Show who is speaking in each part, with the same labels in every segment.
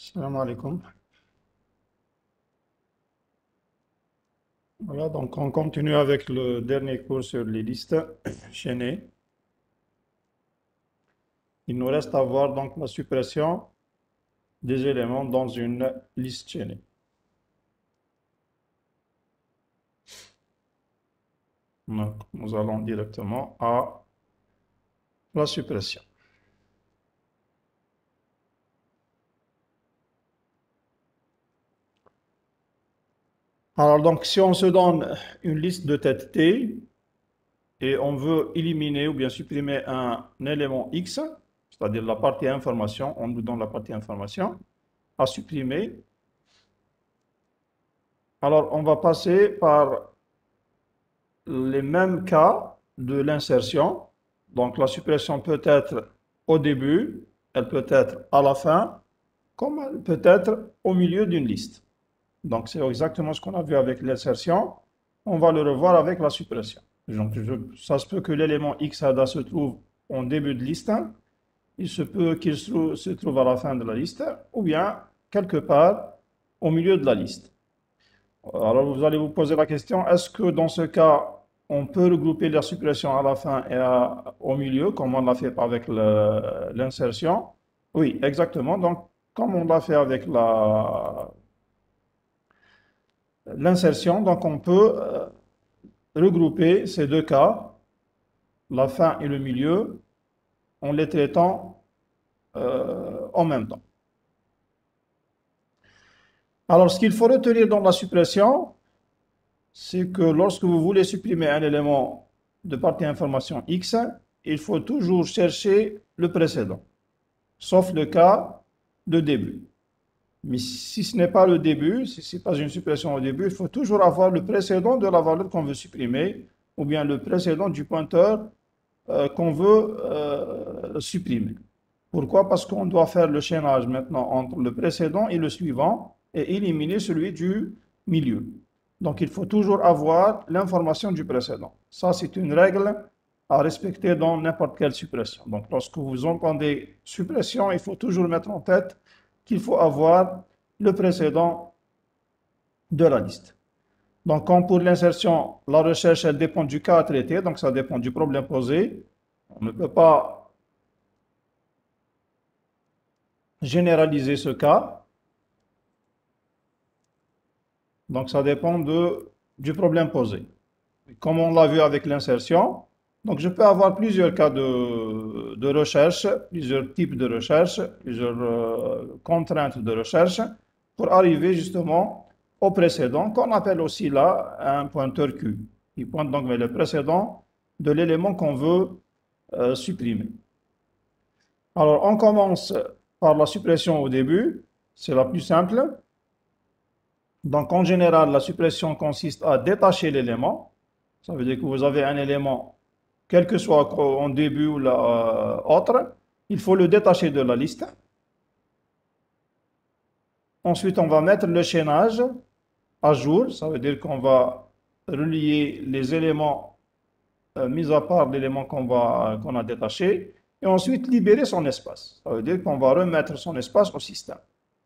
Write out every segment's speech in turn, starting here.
Speaker 1: Salam alaikum. Voilà, donc on continue avec le dernier cours sur les listes chaînées. Il nous reste à voir donc la suppression des éléments dans une liste chaînée. Donc, nous allons directement à la suppression. Alors donc, si on se donne une liste de tête T et on veut éliminer ou bien supprimer un élément X, c'est-à-dire la partie information, on nous donne la partie information à supprimer. Alors, on va passer par les mêmes cas de l'insertion. Donc la suppression peut être au début, elle peut être à la fin, comme elle peut être au milieu d'une liste. Donc c'est exactement ce qu'on a vu avec l'insertion. On va le revoir avec la suppression. Donc ça se peut que l'élément XADA se trouve en début de liste, il se peut qu'il se trouve à la fin de la liste, ou bien quelque part au milieu de la liste. Alors vous allez vous poser la question, est-ce que dans ce cas, on peut regrouper la suppression à la fin et au milieu, comme on l'a fait avec l'insertion? Oui, exactement. Donc, comme on l'a fait avec l'insertion, donc on peut regrouper ces deux cas, la fin et le milieu, en les traitant en même temps. Alors, ce qu'il faut retenir dans la suppression, c'est que lorsque vous voulez supprimer un élément de partie information X, il faut toujours chercher le précédent, sauf le cas de début. Mais si ce n'est pas le début, si ce n'est pas une suppression au début, il faut toujours avoir le précédent de la valeur qu'on veut supprimer, ou bien le précédent du pointeur qu'on veut supprimer. Pourquoi? Parce qu'on doit faire le chaînage maintenant entre le précédent et le suivant et éliminer celui du milieu. Donc il faut toujours avoir l'information du précédent. Ça, c'est une règle à respecter dans n'importe quelle suppression. Donc lorsque vous entendez suppression, il faut toujours mettre en tête qu'il faut avoir le précédent de la liste. Donc comme pour l'insertion, la recherche, elle dépend du cas à traiter, donc ça dépend du problème posé. On ne peut pas généraliser ce cas. Donc ça dépend du problème posé. Comme on l'a vu avec l'insertion, donc je peux avoir plusieurs cas de recherche, plusieurs types de recherche, plusieurs contraintes de recherche pour arriver justement au précédent, qu'on appelle aussi là un pointeur Q, qui pointe donc vers le précédent de l'élément qu'on veut supprimer. Alors on commence par la suppression au début, c'est la plus simple. Donc en général, la suppression consiste à détacher l'élément. Ça veut dire que vous avez un élément, quel que soit en début ou autre, il faut le détacher de la liste. Ensuite, on va mettre le chaînage à jour. Ça veut dire qu'on va relier les éléments, mis à part l'élément qu'on a détaché, et ensuite libérer son espace. Ça veut dire qu'on va remettre son espace au système.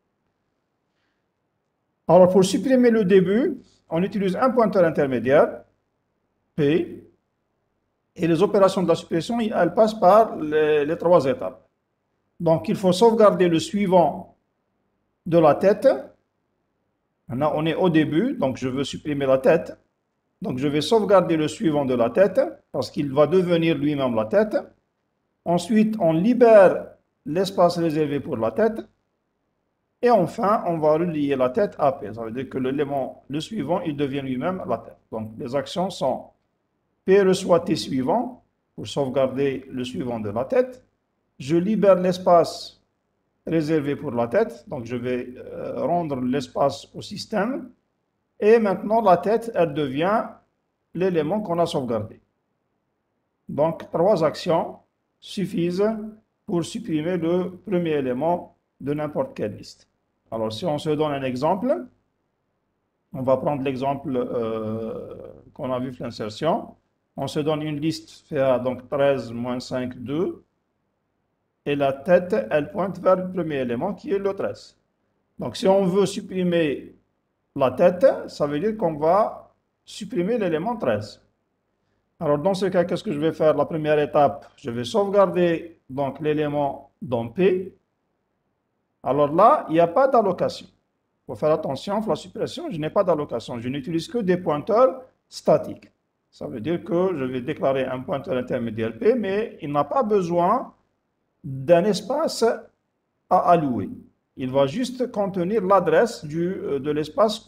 Speaker 1: Alors, pour supprimer le début, on utilise un pointeur intermédiaire, P, et les opérations de la suppression, elles passent par les trois étapes. Donc, il faut sauvegarder le suivant de la tête. Maintenant, on est au début, donc je veux supprimer la tête. Donc, je vais sauvegarder le suivant de la tête, parce qu'il va devenir lui-même la tête. Ensuite, on libère l'espace réservé pour la tête. Et enfin, on va relier la tête à P. Ça veut dire que l'élément, le suivant, il devient lui-même la tête. Donc, les actions sont P reçoit T suivant pour sauvegarder le suivant de la tête. Je libère l'espace réservé pour la tête. Donc, je vais rendre l'espace au système. Et maintenant, la tête, elle devient l'élément qu'on a sauvegardé. Donc, trois actions suffisent pour supprimer le premier élément de n'importe quelle liste. Alors, si on se donne un exemple, on va prendre l'exemple qu'on a vu pour l'insertion. On se donne une liste fait donc 13, moins 5, 2. Et la tête, elle pointe vers le premier élément qui est le 13. Donc, si on veut supprimer la tête, ça veut dire qu'on va supprimer l'élément 13. Alors, dans ce cas, qu'est-ce que je vais faire? La première étape, je vais sauvegarder donc l'élément dans P. Alors là, il n'y a pas d'allocation. Il faut faire attention, pour la suppression, je n'ai pas d'allocation. Je n'utilise que des pointeurs statiques. Ça veut dire que je vais déclarer un pointeur intermédiaire P, mais il n'a pas besoin d'un espace à allouer. Il va juste contenir l'adresse de l'espace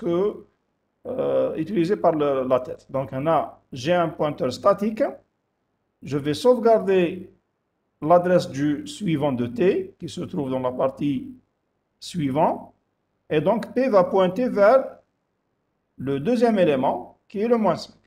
Speaker 1: utilisé par la tête. Donc, j'ai un pointeur statique. Je vais sauvegarder l'adresse du suivant de T, qui se trouve dans la partie suivante. Et donc, P va pointer vers le deuxième élément, qui est le moins 5.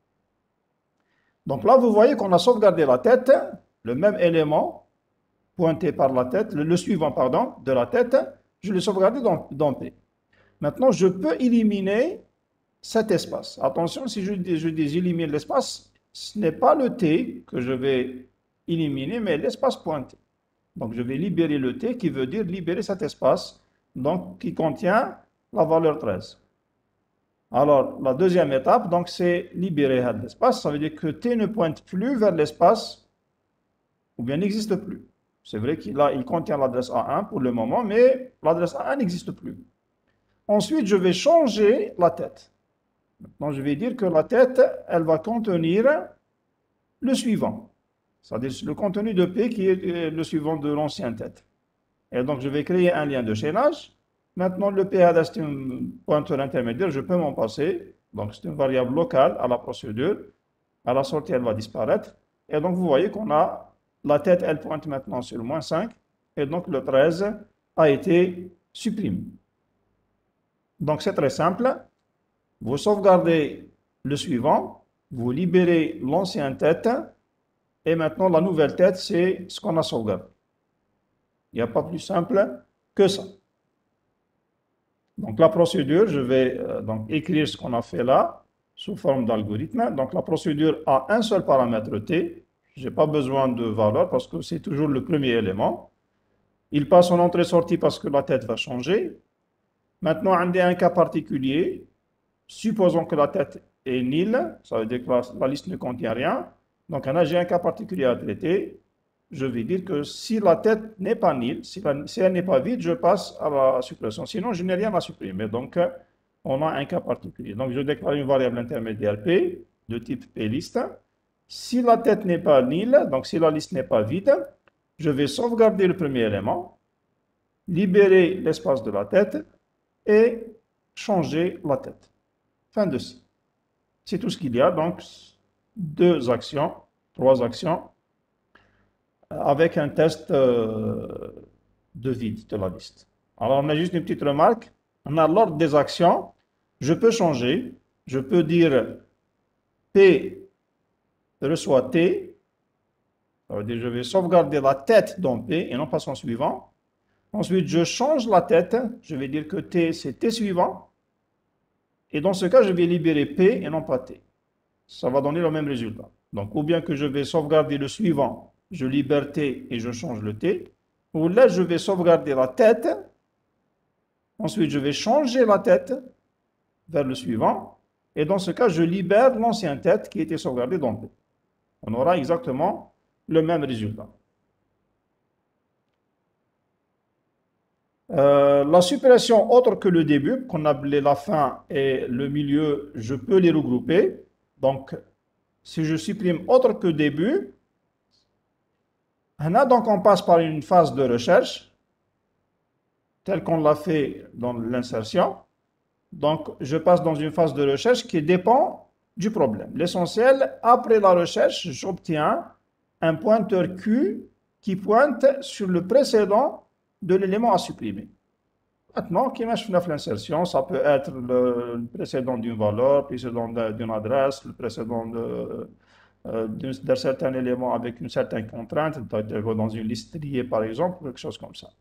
Speaker 1: Donc là, vous voyez qu'on a sauvegardé la tête, le même élément pointé par la tête, le suivant, pardon, de la tête, je l'ai sauvegardé dans P. Maintenant, je peux éliminer cet espace. Attention, si je dis éliminer l'espace, ce n'est pas le T que je vais éliminer, mais l'espace pointé. Donc, je vais libérer le T, qui veut dire libérer cet espace, donc qui contient la valeur 13. Alors, la deuxième étape, donc, c'est libérer l'espace. Ça veut dire que T ne pointe plus vers l'espace, ou bien n'existe plus. C'est vrai qu'il contient l'adresse A1 pour le moment, mais l'adresse A1 n'existe plus. Ensuite, je vais changer la tête. Maintenant, je vais dire que la tête, elle va contenir le suivant. C'est-à-dire le contenu de P qui est le suivant de l'ancienne tête. Et donc, je vais créer un lien de chaînage. Maintenant, le PAD, c'est un pointeur intermédiaire, je peux m'en passer. Donc, c'est une variable locale à la procédure. À la sortie, elle va disparaître. Et donc, vous voyez qu'on a la tête, elle pointe maintenant sur le moins 5. Et donc, le 13 a été supprimé. Donc, c'est très simple. Vous sauvegardez le suivant. Vous libérez l'ancienne tête. Et maintenant, la nouvelle tête, c'est ce qu'on a sauvegardé. Il n'y a pas plus simple que ça. Donc, la procédure, je vais donc écrire ce qu'on a fait là, sous forme d'algorithme. Donc, la procédure a un seul paramètre T. Je n'ai pas besoin de valeur parce que c'est toujours le premier élément. Il passe en entrée-sortie parce que la tête va changer. Maintenant, on a un cas particulier. Supposons que la tête est nulle, ça veut dire que la liste ne contient rien. Donc, j'ai un cas particulier à traiter. Je vais dire que si la tête n'est pas nulle, si elle n'est pas vide, je passe à la suppression. Sinon, je n'ai rien à supprimer. Donc, on a un cas particulier. Donc, je déclare une variable intermédiaire P de type plist. Si la tête n'est pas nulle, donc si la liste n'est pas vide, je vais sauvegarder le premier élément, libérer l'espace de la tête et changer la tête. Fin de ci. C'est tout ce qu'il y a. Donc, 2 actions, 3 actions, avec un test de vide de la liste. Alors, on a juste une petite remarque. On a l'ordre des actions. Je peux changer. Je peux dire P reçoit T. Ça veut dire que je vais sauvegarder la tête dans P et non pas son suivant. Ensuite, je change la tête. Je vais dire que T, c'est T suivant. Et dans ce cas, je vais libérer P et non pas T. Ça va donner le même résultat. Donc, ou bien que je vais sauvegarder le suivant, je libère T et je change le T. Ou là, je vais sauvegarder la tête. Ensuite, je vais changer la tête vers le suivant. Et dans ce cas, je libère l'ancienne tête qui était sauvegardée dans P. On aura exactement le même résultat. La suppression autre que le début, qu'on appelait la fin et le milieu, je peux les regrouper. Donc, si je supprime autre que début, donc on passe par une phase de recherche, telle qu'on l'a fait dans l'insertion. Donc, je passe dans une phase de recherche qui dépend du problème. L'essentiel, après la recherche, j'obtiens un pointeur Q qui pointe sur le précédent de l'élément à supprimer. Maintenant, qui marche l'insertion, ça peut être le précédent d'une valeur, le précédent d'une adresse, le précédent d'un certain élément avec une certaine contrainte, dans une liste liée par exemple, quelque chose comme ça.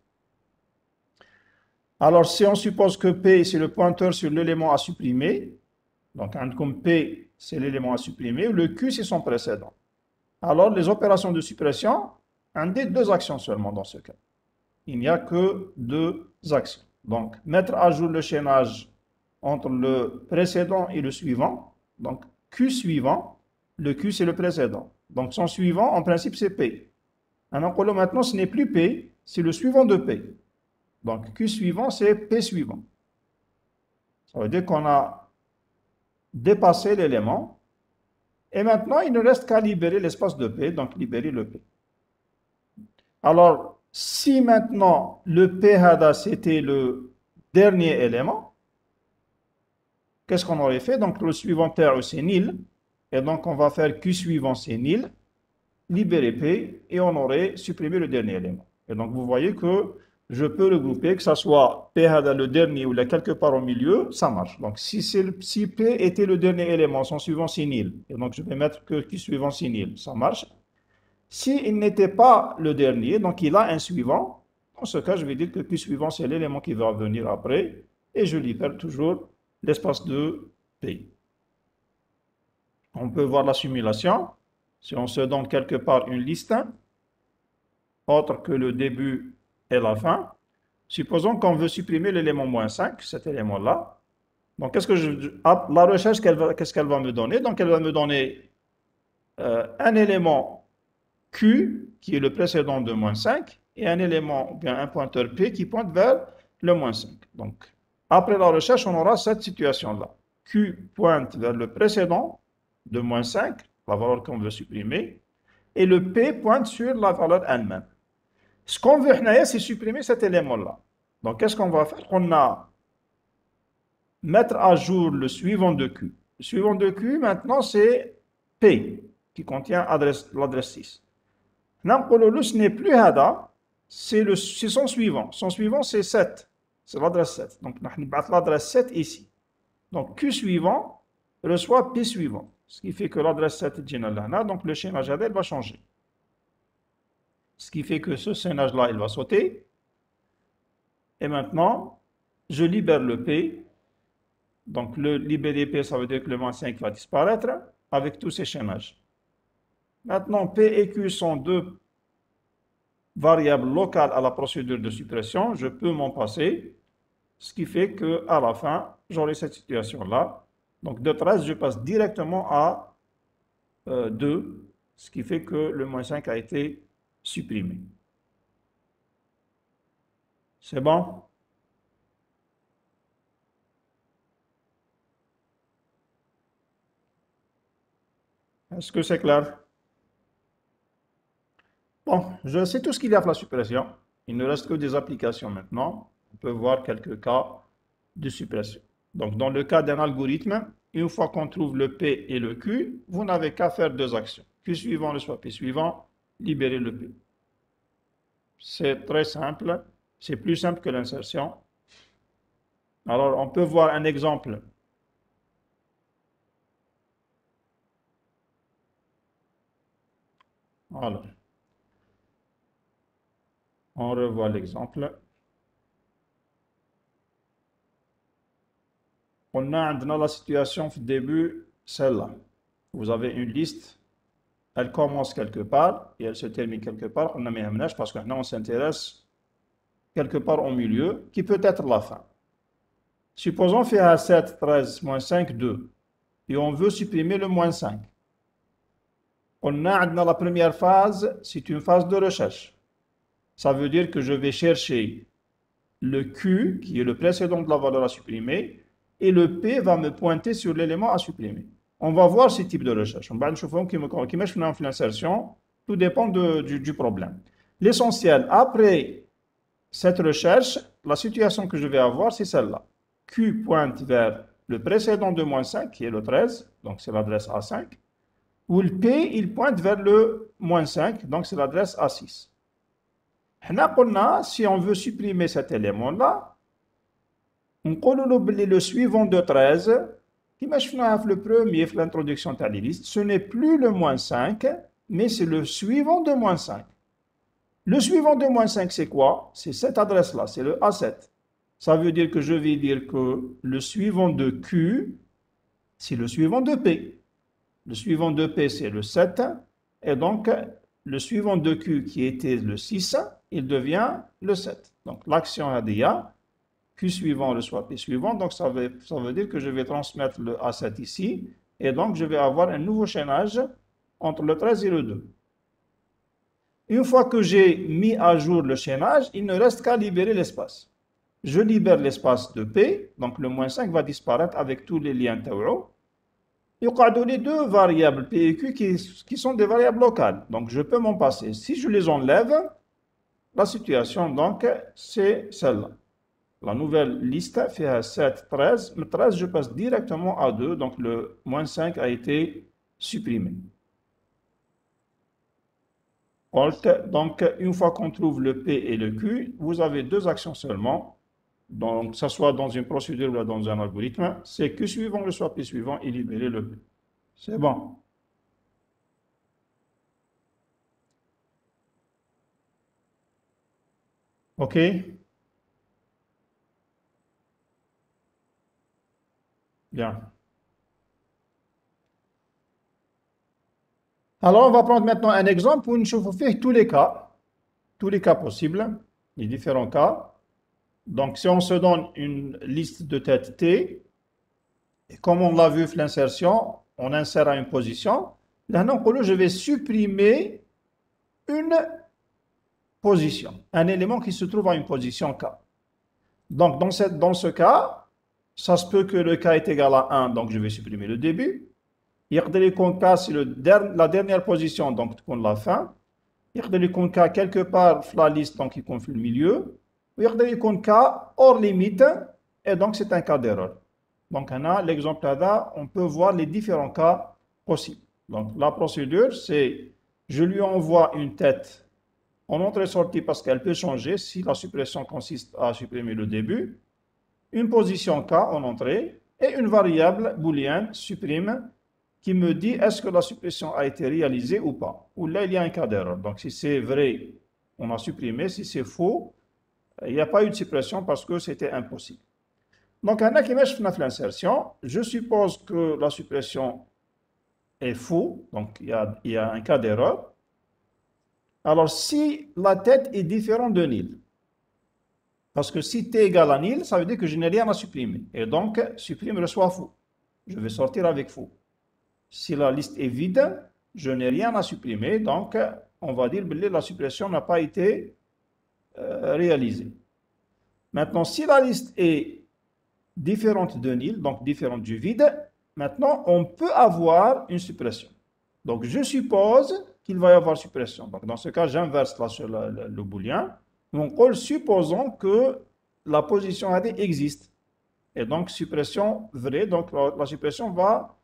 Speaker 1: Alors, si on suppose que P, c'est le pointeur sur l'élément à supprimer, donc comme P, c'est l'élément à supprimer, le Q, c'est son précédent. Alors, les opérations de suppression indiquent 2 actions seulement dans ce cas. Il n'y a que 2 actions. Donc, mettre à jour le chaînage entre le précédent et le suivant. Donc, Q suivant, le Q c'est le précédent. Donc, son suivant, en principe, c'est P. Maintenant, ce n'est plus P, c'est le suivant de P. Donc, Q suivant, c'est P suivant. Ça veut dire qu'on a dépassé l'élément. Et maintenant, il ne reste qu'à libérer l'espace de P, donc libérer le P. Alors, si maintenant le P hada c'était le dernier élément, qu'est-ce qu'on aurait fait? Donc, le suivant P c'est nil. Et donc, on va faire Q suivant, c'est nil. Libérer P et on aurait supprimé le dernier élément. Et donc, vous voyez que je peux regrouper, que ce soit P hada le dernier ou là quelque part au milieu, ça marche. Donc, si P était le dernier élément, son suivant c'est nil. Et donc, je vais mettre que Q suivant c'est nil. Ça marche. S'il n'était pas le dernier, donc il a un suivant, dans ce cas, je vais dire que Q suivant, c'est l'élément qui va venir après, et je libère toujours l'espace de P. On peut voir la simulation. Si on se donne quelque part une liste, autre que le début et la fin, supposons qu'on veut supprimer l'élément moins 5, cet élément-là. Donc, la recherche, qu'est-ce qu'elle va me donner? Donc, elle va me donner un élément Q, qui est le précédent de moins 5, et un élément, ou bien un pointeur P, qui pointe vers le moins 5. Donc, après la recherche, on aura cette situation-là. Q pointe vers le précédent de moins 5, la valeur qu'on veut supprimer, et le P pointe sur la valeur elle-même. Ce qu'on veut, c'est supprimer cet élément-là. Donc, qu'est-ce qu'on va faire? On a mettre à jour le suivant de Q. Le suivant de Q, maintenant, c'est P, qui contient l'adresse 6. Ce n'est plus Hada, c'est son suivant. Son suivant, c'est 7. C'est l'adresse 7. Donc, on va l'adresse 7 ici. Donc, Q suivant reçoit P suivant. Ce qui fait que l'adresse 7 est là. Donc, le chaînage Hada, va changer. Ce qui fait que ce chaînage-là, il va sauter. Et maintenant, je libère le P. Donc, le libérer P, ça veut dire que le moins 5 va disparaître avec tous ces chaînages. Maintenant, P et Q sont deux variables locales à la procédure de suppression. Je peux m'en passer, ce qui fait qu'à la fin, j'aurai cette situation-là. Donc, de 13, je passe directement à 2, ce qui fait que le moins 5 a été supprimé. C'est bon? Est-ce que c'est clair? Bon, je sais tout ce qu'il y a pour la suppression. Il ne reste que des applications maintenant. On peut voir quelques cas de suppression. Donc, dans le cas d'un algorithme, une fois qu'on trouve le P et le Q, vous n'avez qu'à faire deux actions. Q suivant reçoit P suivant, libérer le P. C'est très simple. C'est plus simple que l'insertion. Alors, on peut voir un exemple. Alors, on revoit l'exemple. On a dans la situation au début, celle-là. Vous avez une liste, elle commence quelque part et elle se termine quelque part. On a mis un ménage parce que maintenant on s'intéresse quelque part au milieu, qui peut être la fin. Supposons fait à 7, 13, moins 5, 2. Et on veut supprimer le moins 5. On a dans la première phase, c'est une phase de recherche. Ça veut dire que je vais chercher le Q, qui est le précédent de la valeur à supprimer, et le P va me pointer sur l'élément à supprimer. On va voir ce type de recherche. On va voir qui met l'insertion. Tout dépend du problème. L'essentiel, après cette recherche, la situation que je vais avoir, c'est celle-là. Q pointe vers le précédent de moins 5, qui est le 13, donc c'est l'adresse A5, où le P, il pointe vers le moins 5, donc c'est l'adresse A6. Si on veut supprimer cet élément-là, on connaît le suivant de 13, qui m'a le premier, l'introduction de la liste, ce n'est plus le moins 5, mais c'est le suivant de moins 5. Le suivant de moins 5, c'est quoi? C'est cette adresse-là, c'est le A7. Ça veut dire que je vais dire que le suivant de Q, c'est le suivant de P. Le suivant de P, c'est le 7. Et donc, le suivant de Q, qui était le 6, il devient le 7. Donc, l'action ADIA, Q suivant reçoit P suivant. Donc, ça veut dire que je vais transmettre le A7 ici. Et donc, je vais avoir un nouveau chaînage entre le 13 et le 2. Une fois que j'ai mis à jour le chaînage, il ne reste qu'à libérer l'espace. Je libère l'espace de P, donc le moins 5 va disparaître avec tous les liens tau. Il y a les deux variables P et Q qui sont des variables locales. Donc, je peux m'en passer. Si je les enlève, la situation, donc, c'est celle-là. La nouvelle liste fait 7, 13. Mais 13, je passe directement à 2. Donc, le moins 5 a été supprimé. Alt. Donc, une fois qu'on trouve le P et le Q, vous avez deux actions seulement. Donc, que ce soit dans une procédure ou dans un algorithme, c'est Q suivant reçoit P suivant et libérer le P. C'est bon. OK? Bien. Alors, on va prendre maintenant un exemple où nous faire tous les cas possibles, les différents cas. Donc, si on se donne une liste de têtes T, et comme on l'a vu, l'insertion, on insère à une position. Là, je vais supprimer une position, un élément qui se trouve à une position K. Donc, dans ce cas, ça se peut que le K est égal à 1, donc je vais supprimer le début. Il y a K, c'est la dernière position, donc on la fin. Il y a K quelque part la liste, donc il confie le milieu. Il y a K hors limite, et donc c'est un cas d'erreur. Donc, on a l'exemple là, on peut voir les différents cas possibles. Donc, la procédure, c'est je lui envoie une tête en entrée-sortie parce qu'elle peut changer si la suppression consiste à supprimer le début, une position K en entrée et une variable booléenne supprime qui me dit est-ce que la suppression a été réalisée ou pas. Ou là, il y a un cas d'erreur. Donc, si c'est vrai, on a supprimé. Si c'est faux, il n'y a pas eu de suppression parce que c'était impossible. Donc, on a qui met l'insertion. Je suppose que la suppression est faux. Donc, il y a un cas d'erreur. Alors, si la tête est différente de nil, parce que si t égale à nil, ça veut dire que je n'ai rien à supprimer. Et donc, supprime reçoit faux. Je vais sortir avec faux. Si la liste est vide, je n'ai rien à supprimer. Donc, on va dire que la suppression n'a pas été réalisée. Maintenant, si la liste est différente de nil, donc différente du vide, maintenant, on peut avoir une suppression. Donc, je suppose qu'il va y avoir suppression. Donc, dans ce cas, j'inverse sur le booléen. Donc, supposons que la position AD existe. Et donc, suppression vraie, donc la suppression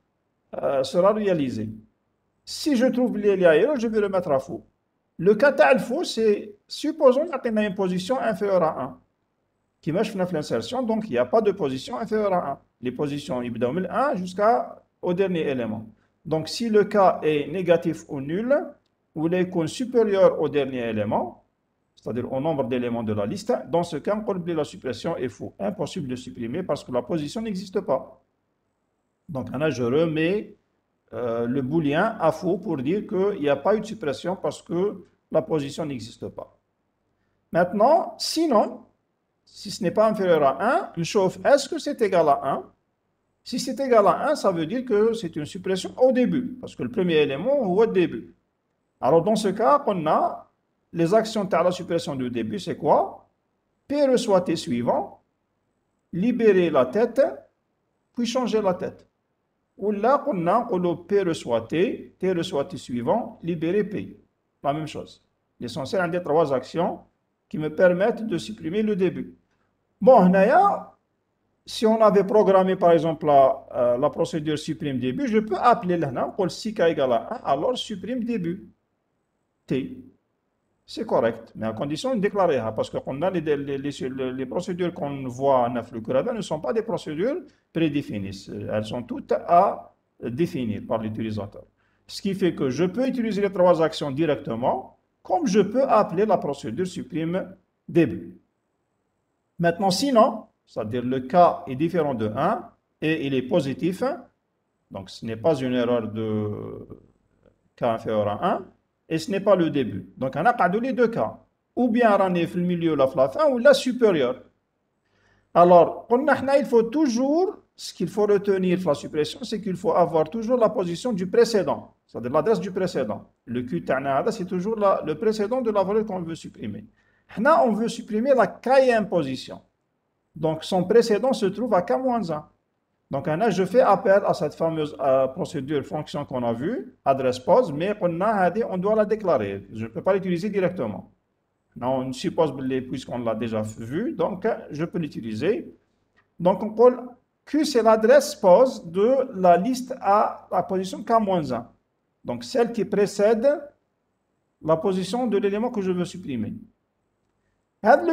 Speaker 1: sera réalisée. Si je trouve l'IA, je vais le mettre à faux. Le cas faux, c'est supposons qu'on a une position inférieure à 1. Qui marche l'insertion, donc il n'y a pas de position inférieure à 1. Les positions ibn 1 jusqu'au dernier élément. Donc si le cas est négatif ou nul, ou il est supérieur au dernier élément, c'est-à-dire au nombre d'éléments de la liste, dans ce cas, on peut la suppression est faux. Impossible de supprimer parce que la position n'existe pas. Donc là, je remets le booléen à faux pour dire qu'il n'y a pas eu de suppression parce que la position n'existe pas. Maintenant, sinon, si ce n'est pas inférieur à 1, je chauffe, est-ce que c'est égal à 1? Si c'est égal à 1, ça veut dire que c'est une suppression au début, parce que le premier élément est au début. Alors, dans ce cas, on a les actions de la suppression du début, c'est quoi? P reçoit T suivant, libérer la tête, puis changer la tête. Ou là, on a P reçoit T reçoit T suivant, libérer P. La même chose. L'essentiel, il y a trois actions qui me permettent de supprimer le début. Bon, si on avait programmé par exemple la procédure supprime début, je peux appeler là, pour si k égale à 1, alors supprime début. T. C'est correct, mais à condition de déclarer, parce qu'on a les procédures qu'on voit en Aflukurada ne sont pas des procédures prédéfinies. Elles sont toutes à définir par l'utilisateur. Ce qui fait que je peux utiliser les trois actions directement, comme je peux appeler la procédure supprime début. Maintenant, sinon, c'est-à-dire le cas est différent de 1 et il est positif, donc ce n'est pas une erreur de cas inférieur à 1, et ce n'est pas le début. Donc, on a les deux cas. Ou bien on est au milieu, la fin, ou la supérieure. Alors, il faut toujours, ce qu'il faut retenir de la suppression, c'est qu'il faut avoir toujours la position du précédent, c'est-à-dire l'adresse du précédent. Le Q ta'na, c'est toujours le précédent de la valeur qu'on veut supprimer. Là, on veut supprimer la K position. Donc, son précédent se trouve à K-1. Donc, là, je fais appel à cette fameuse procédure fonction qu'on a vue, adresse pose, mais on doit la déclarer. Je ne peux pas l'utiliser directement. Non, on suppose, puisqu'on l'a déjà vu, donc je peux l'utiliser. Donc, on colle Q, c'est l'adresse pose de la liste à la position K-1. Donc, celle qui précède la position de l'élément que je veux supprimer. Le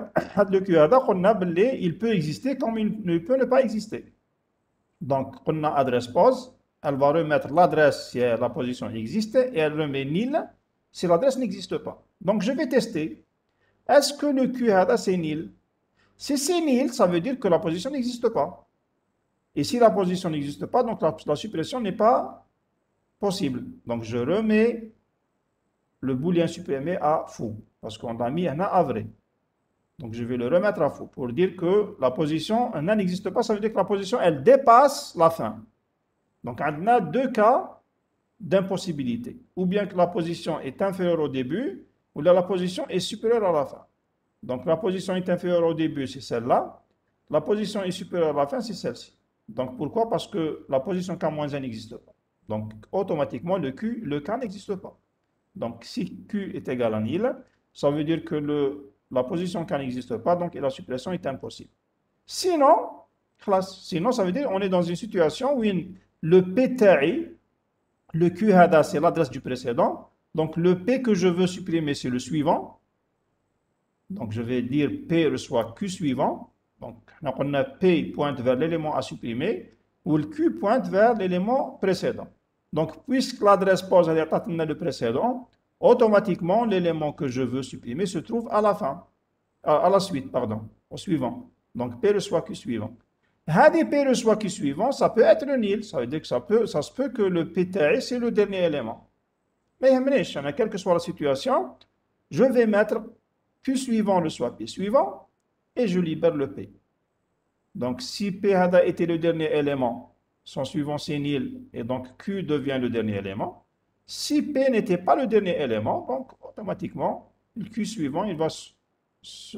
Speaker 1: Q, il peut exister comme il ne peut ne pas exister. Donc, on a adresse pose, elle va remettre l'adresse si la position existe et elle remet nil si l'adresse n'existe pas. Donc, je vais tester. Est-ce que le Q c'est nil? Si c'est nil, ça veut dire que la position n'existe pas. Et si la position n'existe pas, donc la suppression n'est pas possible. Donc, je remets le booléen supprimé à faux, parce qu'on l'a mis à vrai. Donc, je vais le remettre à faux pour dire que la position n'existe pas. Ça veut dire que la position, elle dépasse la fin. Donc, on a deux cas d'impossibilité. Ou bien que la position est inférieure au début, ou là, la position est supérieure à la fin. Donc, la position est inférieure au début, c'est celle-là. La position est supérieure à la fin, c'est celle-ci. Donc, pourquoi? Parce que la position K-1 n'existe pas. Donc, automatiquement, le K n'existe pas. Donc, si Q est égal à nil, ça veut dire que la position K n'existe pas, donc la suppression est impossible. Sinon, ça veut dire qu'on est dans une situation où le P le Q c'est l'adresse du précédent. Donc, le P que je veux supprimer, c'est le suivant. Donc, je vais dire P reçoit Q suivant. Donc, on a P pointe vers l'élément à supprimer, ou le Q pointe vers l'élément précédent. Donc, puisque l'adresse pose à le précédent, automatiquement, l'élément que je veux supprimer se trouve à la fin, à la suite, pardon, au suivant. Donc, P reçoit Q suivant. P reçoit Q suivant, ça peut être nil. Ça veut dire que ça se peut que le PTI, c'est le dernier élément. Mais quelle que soit la situation, je vais mettre Q suivant reçoit P suivant et je libère le P. Donc, si P était le dernier élément, son suivant c'est nil et donc Q devient le dernier élément. Si P n'était pas le dernier élément, donc automatiquement, le Q suivant, il va se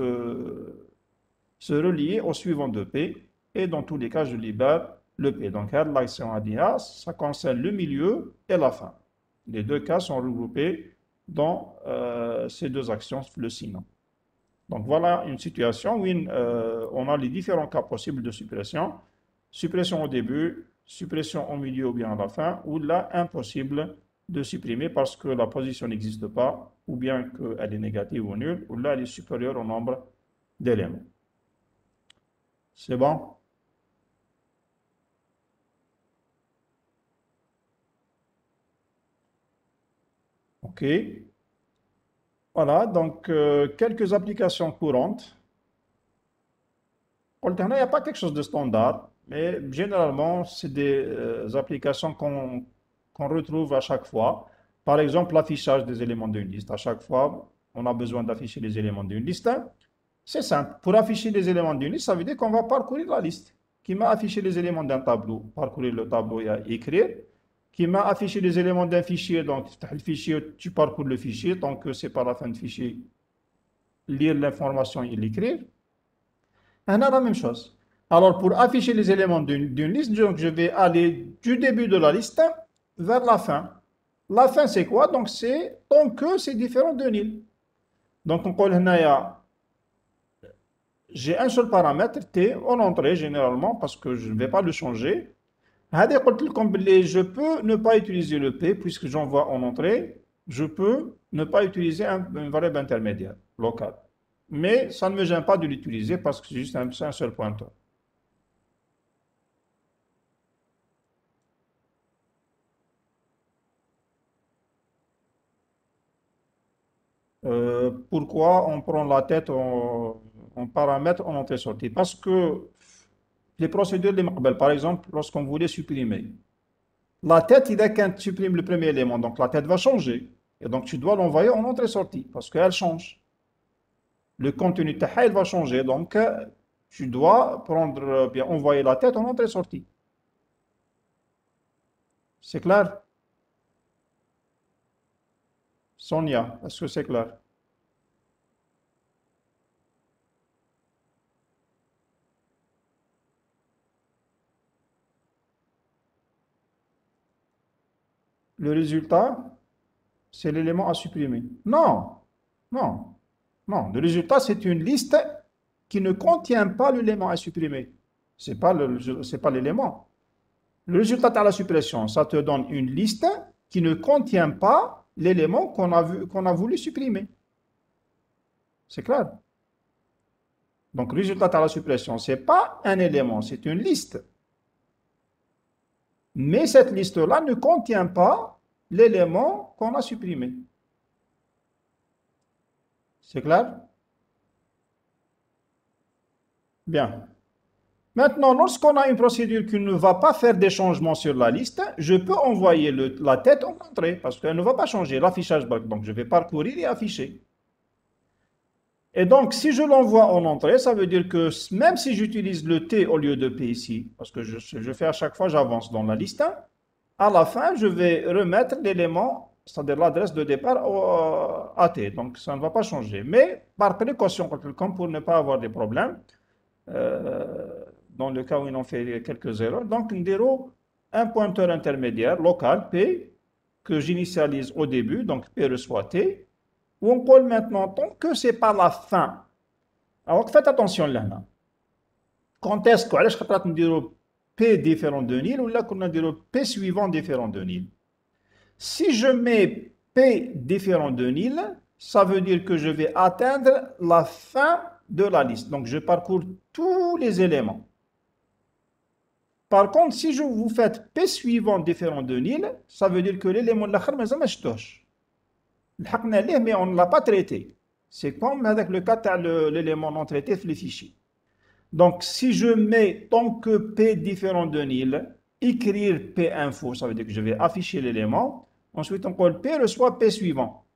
Speaker 1: relier au suivant de P et dans tous les cas, je libère le P. Donc, l'action ADA, ça concerne le milieu et la fin. Les deux cas sont regroupés dans ces deux actions, le sinon. Donc, voilà une situation où on a les différents cas possibles de suppression. Suppression au début, suppression au milieu ou bien à la fin, ou là, impossible de supprimer parce que la position n'existe pas, ou bien qu'elle est négative ou nulle, ou là, elle est supérieure au nombre d'éléments. C'est bon? OK. Voilà, donc quelques applications courantes. Pour le terrain, il n'y a pas quelque chose de standard, mais généralement, c'est des applications qu'on retrouve à chaque fois. Par exemple, l'affichage des éléments d'une liste. À chaque fois, on a besoin d'afficher les éléments d'une liste. C'est simple. Pour afficher les éléments d'une liste, ça veut dire qu'on va parcourir la liste. Qui m'a affiché les éléments d'un tableau, parcourir le tableau et écrire. Qui m'a affiché les éléments d'un fichier, donc le fichier, tu parcours le fichier, tant que c'est pas la fin de fichier, lire l'information et l'écrire. On a la même chose. Alors, pour afficher les éléments d'une liste, donc je vais aller du début de la liste vers la fin. La fin, c'est quoi? Donc, c'est tant que c'est différent de nil. Donc, on dit, j'ai un seul paramètre, T, en entrée généralement, parce que je ne vais pas le changer. Je peux ne pas utiliser le P, puisque j'envoie en entrée. Je peux ne pas utiliser une variable intermédiaire locale. Mais ça ne me gêne pas de l'utiliser parce que c'est juste un seul pointeur. Pourquoi on prend la tête en paramètre en entrée-sortie? Parce que les procédures de Maqbel, par exemple, lorsqu'on voulait supprimer, la tête, il est quand tu supprimes le premier élément, donc la tête va changer. Et donc tu dois l'envoyer en entrée-sortie parce qu'elle change. Le contenu de ta il va changer. Donc tu dois prendre, bien envoyer la tête en entrée-sortie. C'est clair? Sonia, est-ce que c'est clair? Le résultat, c'est l'élément à supprimer. Non, non, non. Le résultat, c'est une liste qui ne contient pas l'élément à supprimer. C'est pas l'élément. Le résultat de la suppression, ça te donne une liste qui ne contient pas l'élément qu'on a voulu supprimer. C'est clair? Donc, le résultat de la suppression, ce n'est pas un élément, c'est une liste. Mais cette liste-là ne contient pas l'élément qu'on a supprimé. C'est clair? Bien. Maintenant, lorsqu'on a une procédure qui ne va pas faire des changements sur la liste, je peux envoyer la tête en entrée parce qu'elle ne va pas changer l'affichage bulk. Donc, je vais parcourir et afficher. Et donc, si je l'envoie en entrée, ça veut dire que même si j'utilise le T au lieu de P ici, parce que je fais à chaque fois, j'avance dans la liste, à la fin, je vais remettre l'élément, c'est-à-dire l'adresse de départ à T. Donc, ça ne va pas changer. Mais par précaution, comme pour ne pas avoir des problèmes, dans le cas où ils ont fait quelques erreurs, donc nous dirons un pointeur intermédiaire local, P, que j'initialise au début, donc P reçoit T, où on colle maintenant, tant que ce n'est pas la fin. Alors faites attention là. Quand est-ce que nous dirons P différent de nil ou là qu'on dirons P suivant différent de nil? Si je mets P différent de nil, ça veut dire que je vais atteindre la fin de la liste. Donc je parcours tous les éléments. Par contre, si je vous faites P suivant différent de nil, ça veut dire que l'élément de la kharma touche. Mais on ne l'a pas traité. C'est comme avec le cas de l'élément non traité dans les fichiers. Donc, si je mets tant que P différent de nil, écrire P info, ça veut dire que je vais afficher l'élément. Ensuite, on colle P reçoit P suivant.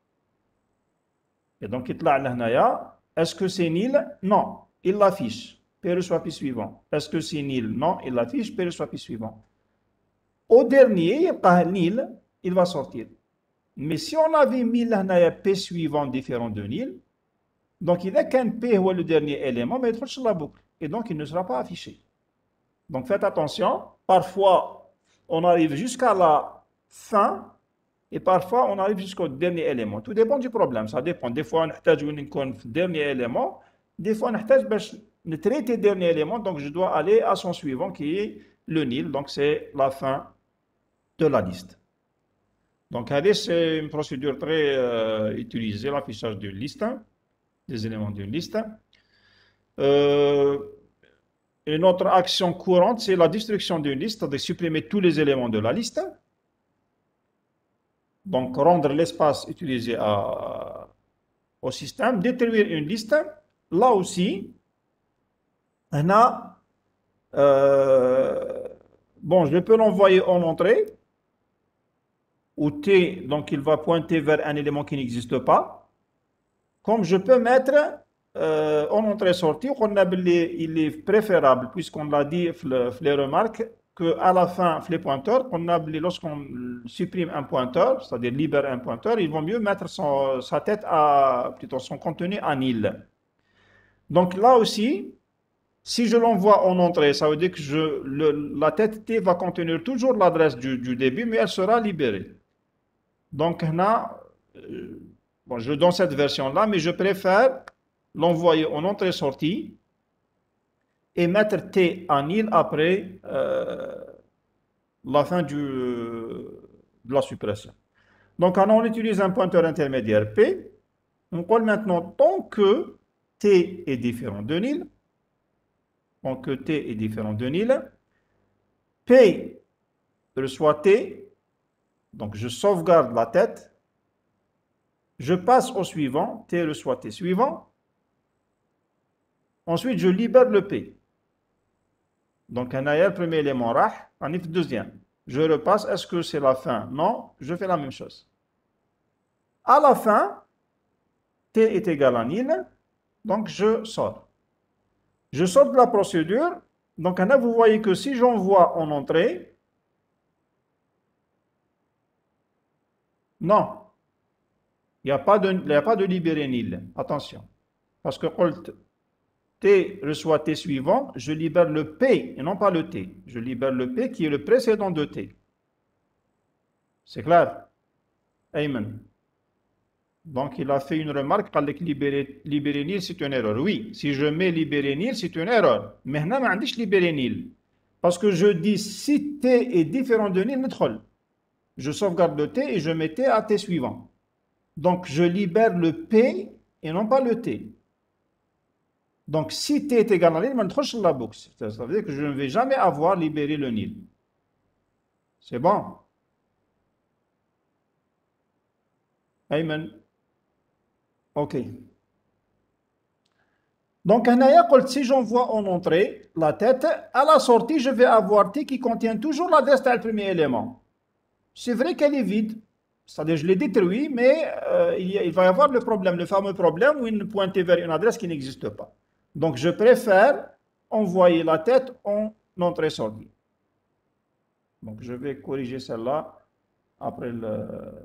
Speaker 1: Et donc, il est-ce que c'est nil? Non, il l'affiche. P reçoit P suivant. Est-ce que c'est nil? Non, il l'affiche. P reçoit P suivant. Au dernier, par nil, il va sortir. Mais si on avait mis là P suivant différent de nil, donc il n'est qu'un P ou le dernier élément, mais il trouve sur la boucle. Et donc il ne sera pas affiché. Donc faites attention, parfois on arrive jusqu'à la fin et parfois on arrive jusqu'au dernier élément. Tout dépend du problème, ça dépend. Des fois on a le dernier élément, des fois on a le traiter le dernier élément, donc je dois aller à son suivant qui est le nil, donc c'est la fin de la liste. Donc, c'est une procédure très utilisée, l'affichage d'une liste, des éléments d'une liste. Une autre action courante, c'est la destruction d'une liste, de supprimer tous les éléments de la liste. Donc, rendre l'espace utilisé au système, détruire une liste. Là aussi, on a, bon, je peux l'envoyer en entrée, où T, donc il va pointer vers un élément qui n'existe pas. Comme je peux mettre en entrée-sortie, il est préférable, puisqu'on l'a dit les remarques, qu'à la fin, les pointeurs, lorsqu'on supprime un pointeur, c'est-à-dire libère un pointeur, il vaut mieux mettre sa tête plutôt son contenu à nil. Donc là aussi, si je l'envoie en entrée, ça veut dire que la tête T va contenir toujours l'adresse du début, mais elle sera libérée. Donc là, bon, je donne cette version-là, mais je préfère l'envoyer en entrée-sortie et mettre T en nil après la fin de la suppression. Donc, on utilise un pointeur intermédiaire P. On colle maintenant tant que T est différent de nil. Tant que T est différent de nil. P reçoit T. Donc, je sauvegarde la tête. Je passe au suivant. T reçoit T suivant. Ensuite, je libère le P. Donc, un ailleurs, premier élément rah, un if deuxième. Je repasse. Est-ce que c'est la fin? Non, je fais la même chose. À la fin, T est égal à nil. Donc, je sors. Je sors de la procédure. Donc, là, vous voyez que si j'envoie en entrée, non, il n'y a pas de libéré nil. Attention. Parce que quand T reçoit T suivant, je libère le P et non pas le T. Je libère le P qui est le précédent de T. C'est clair? Ayman. Donc, il a fait une remarque avec libérer nil, c'est une erreur. Oui, si je mets libérer nil, c'est une erreur. Mais maintenant, je dis libérer nil. Parce que je dis si T est différent de nil, je sauvegarde le T et je mets T à T suivant. Donc, je libère le P et non pas le T. Donc, si T est égal à nil, je la boucle. Ça veut dire que je ne vais jamais avoir libéré le nil. C'est bon? Ayman. OK. Donc, si j'envoie en entrée la tête, à la sortie, je vais avoir T qui contient toujours l'adresse du premier élément. C'est vrai qu'elle est vide. C'est-à-dire, je l'ai détruit, mais il va y avoir le problème, le fameux problème où il pointe vers une adresse qui n'existe pas. Donc, je préfère envoyer la tête en entrée-sortie. Donc, je vais corriger celle-là après le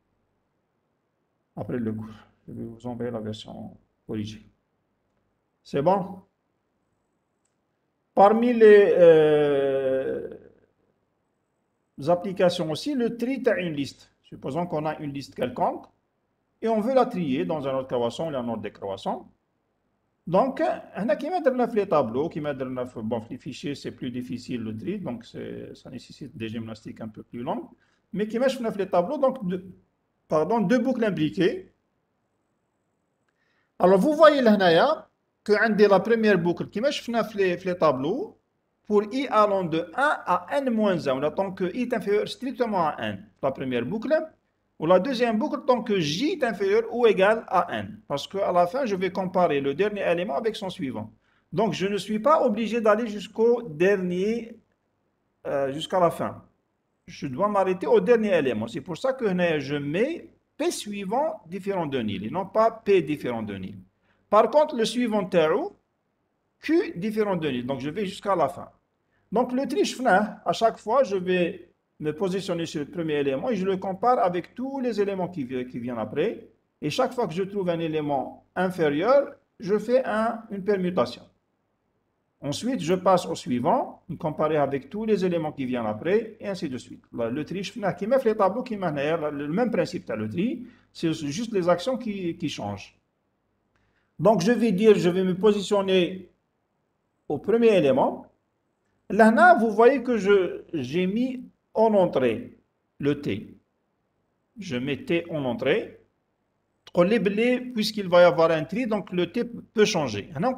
Speaker 1: cours. Je vais vous envoyer la version corrigée. C'est bon? Parmi les applications aussi, le tri a une liste. Supposons qu'on a une liste quelconque et on veut la trier dans un ordre croissant ou un ordre décroissant. Donc, on a qui mettre les tableaux, qui mettre bon, les fichiers, c'est plus difficile le tri, donc ça nécessite des gymnastiques un peu plus longues. Mais qui mettent les tableaux, donc deux boucles imbriquées. Alors, vous voyez là que la première boucle qui met les tableaux, pour i allant de 1 à n-1, on attend que i est inférieur strictement à n, la première boucle. Ou la deuxième boucle, tant que j est inférieur ou égal à n. Parce qu'à la fin, je vais comparer le dernier élément avec son suivant. Donc, je ne suis pas obligé d'aller jusqu'au dernier, jusqu'à la fin. Je dois m'arrêter au dernier élément. C'est pour ça que je mets P suivant différent de nil, et non pas P différent de nil. Par contre, le suivant terreau, Q différent de nil. Donc, je vais jusqu'à la fin. Donc, le tri, à chaque fois, je vais me positionner sur le premier élément et je le compare avec tous les éléments qui viennent après. Et chaque fois que je trouve un élément inférieur, je fais une permutation. Ensuite, je passe au suivant, comparer avec tous les éléments qui viennent après, et ainsi de suite. Le tri, qui met les tableaux qui mènent le même principe que le tri, c'est juste les actions qui changent. Donc, je vais me positionner au premier élément. Là, vous voyez que j'ai mis en entrée le T. Je mets T en entrée. Puisqu'il va y avoir un tri, donc le T peut changer. Non.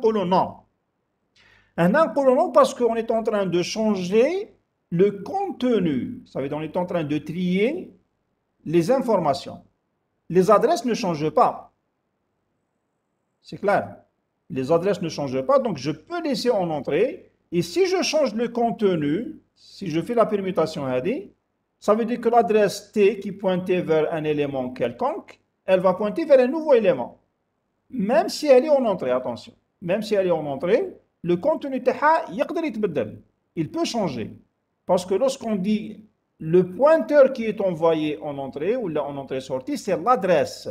Speaker 1: Non parce qu'on est en train de changer le contenu. Ça veut dire qu'on est en train de trier les informations. Les adresses ne changent pas. C'est clair. Les adresses ne changent pas, donc je peux laisser en entrée. Et si je change le contenu, si je fais la permutation AD, ça veut dire que l'adresse T qui pointait vers un élément quelconque, elle va pointer vers un nouveau élément. Même si elle est en entrée, attention. Même si elle est en entrée, le contenu تاعها يقدر يتبدل. Il peut changer. Parce que lorsqu'on dit le pointeur qui est envoyé en entrée ou en entrée-sortie, c'est l'adresse.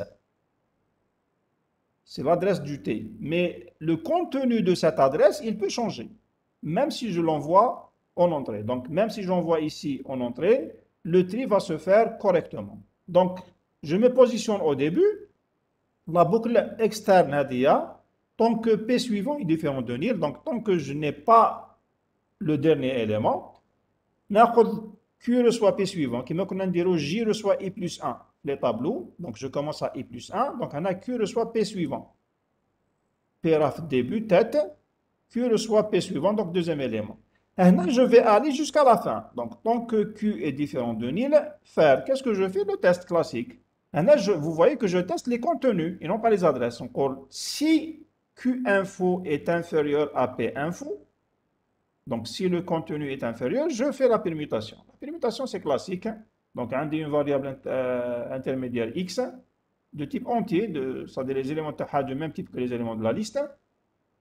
Speaker 1: C'est l'adresse du T. Mais le contenu de cette adresse, il peut changer. Même si je l'envoie en entrée. Donc, même si j'envoie ici en entrée, le tri va se faire correctement. Donc, je me positionne au début. La boucle externe هذه, tant que P suivant est différent de nil, donc tant que je n'ai pas le dernier élément, ناخذ Q reçoit P suivant, qui me connaît J reçoit I plus 1, les tableaux, donc je commence à I plus 1, donc on a Q reçoit P suivant. P raf début, tête, Q reçoit P suivant, donc deuxième élément. Et là, je vais aller jusqu'à la fin. Donc, tant que Q est différent de nil, faire, qu'est-ce que je fais? Le test classique. Et là, vous voyez que je teste les contenus et non pas les adresses. Encore, si Q info est inférieur à P info, donc si le contenu est inférieur, je fais la permutation. La permutation, c'est classique. Donc, on a une variable intermédiaire X de type entier, c'est-à-dire les éléments du même type que les éléments de la liste.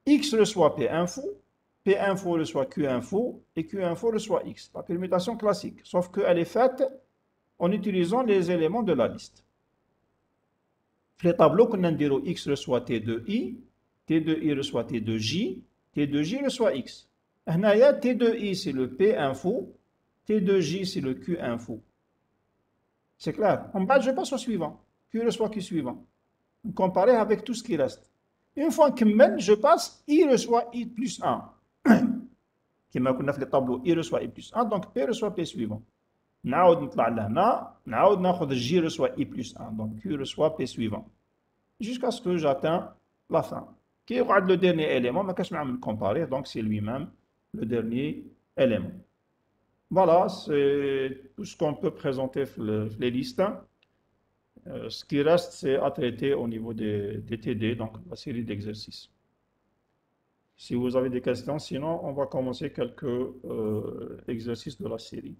Speaker 1: X reçoit P info, P info reçoit Q info, et Q info reçoit X. La permutation classique, sauf qu'elle est faite en utilisant les éléments de la liste. Les tableaux qu'on a dit X reçoit T de I, T de I reçoit T de J, T de J reçoit X. T de I c'est le P info, T de J c'est le Q info. C'est clair. En bas, je passe au suivant. Q reçoit Q suivant. Comparé avec tout ce qui reste. Une fois que je passe, I reçoit I plus 1. Qui m'a fait le tableau, I reçoit I plus 1, donc P reçoit P suivant. نعاود نطلع لهنا نعاود ناخذ J reçoit I plus 1 donc Q reçoit P suivant jusqu'à ce que j'atteins la fin qui est le dernier élément ما كاش نعمل comparer donc c'est lui-même le dernier élément. Voilà, c'est tout ce qu'on peut présenter les listes. Ce qui reste, c'est à traiter au niveau des TD, donc la série d'exercices. Si vous avez des questions, sinon on va commencer quelques exercices de la série.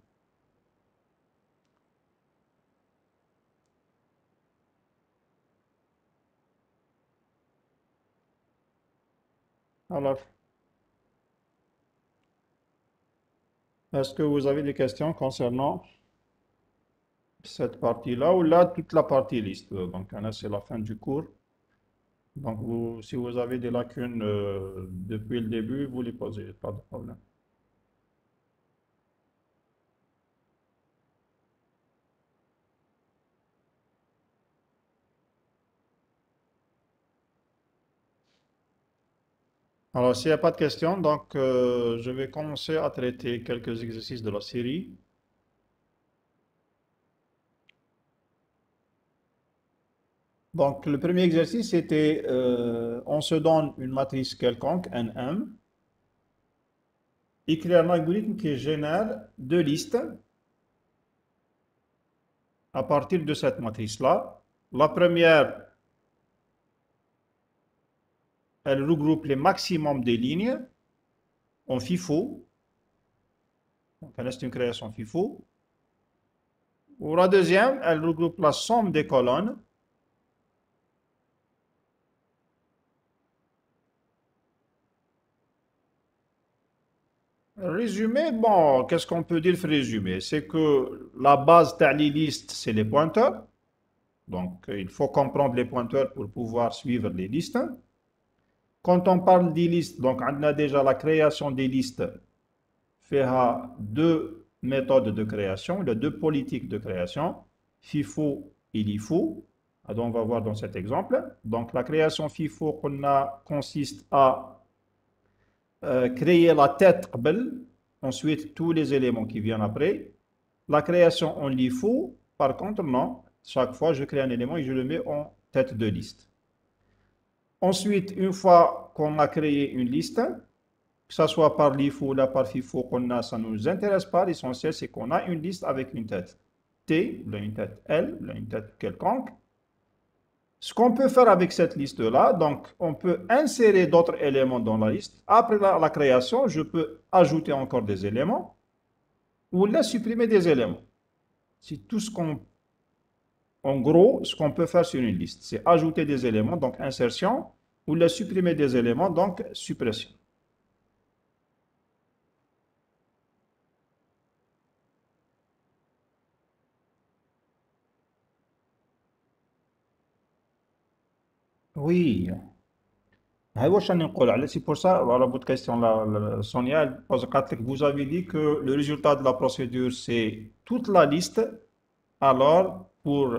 Speaker 1: Alors, est-ce que vous avez des questions concernant cette partie-là ou là, toute la partie liste? Donc, là, c'est la fin du cours. Donc, si vous avez des lacunes depuis le début, vous les posez, pas de problème. Alors, s'il n'y a pas de questions, donc je vais commencer à traiter quelques exercices de la série. Donc, le premier exercice, c'était on se donne une matrice quelconque, NM, et créer un algorithme qui génère deux listes à partir de cette matrice-là. La première, elle regroupe les maximums des lignes en FIFO. Donc, elle est une création FIFO. Ou la deuxième, elle regroupe la somme des colonnes. Résumé, bon, qu'est-ce qu'on peut dire résumé? C'est que la base tally list, c'est les pointeurs. Donc, il faut comprendre les pointeurs pour pouvoir suivre les listes. Quand on parle des listes, donc on a déjà la création des listes, fait deux méthodes de création, les deux politiques de création, FIFO et LIFO. Donc, on va voir dans cet exemple. Donc, la création FIFO consiste à créer la tête قبل, ensuite tous les éléments qui viennent après. La création en LIFO, par contre, non. Chaque fois, je crée un élément et je le mets en tête de liste. Ensuite, une fois qu'on a créé une liste, que ce soit par LIFO ou par FIFO ça ne nous intéresse pas. L'essentiel, c'est qu'on a une liste avec une tête T, une tête L, une tête quelconque. Ce qu'on peut faire avec cette liste-là, donc on peut insérer d'autres éléments dans la liste. Après la création, je peux ajouter encore des éléments ou là supprimer des éléments. C'est tout ce qu'on... En gros, ce qu'on peut faire sur une liste, c'est ajouter des éléments, donc insertion, ou là supprimer des éléments, donc suppression. Oui. C'est pour ça, voilà votre question là, Sonia, elle pose vous avez dit que le résultat de la procédure, c'est toute la liste, alors pour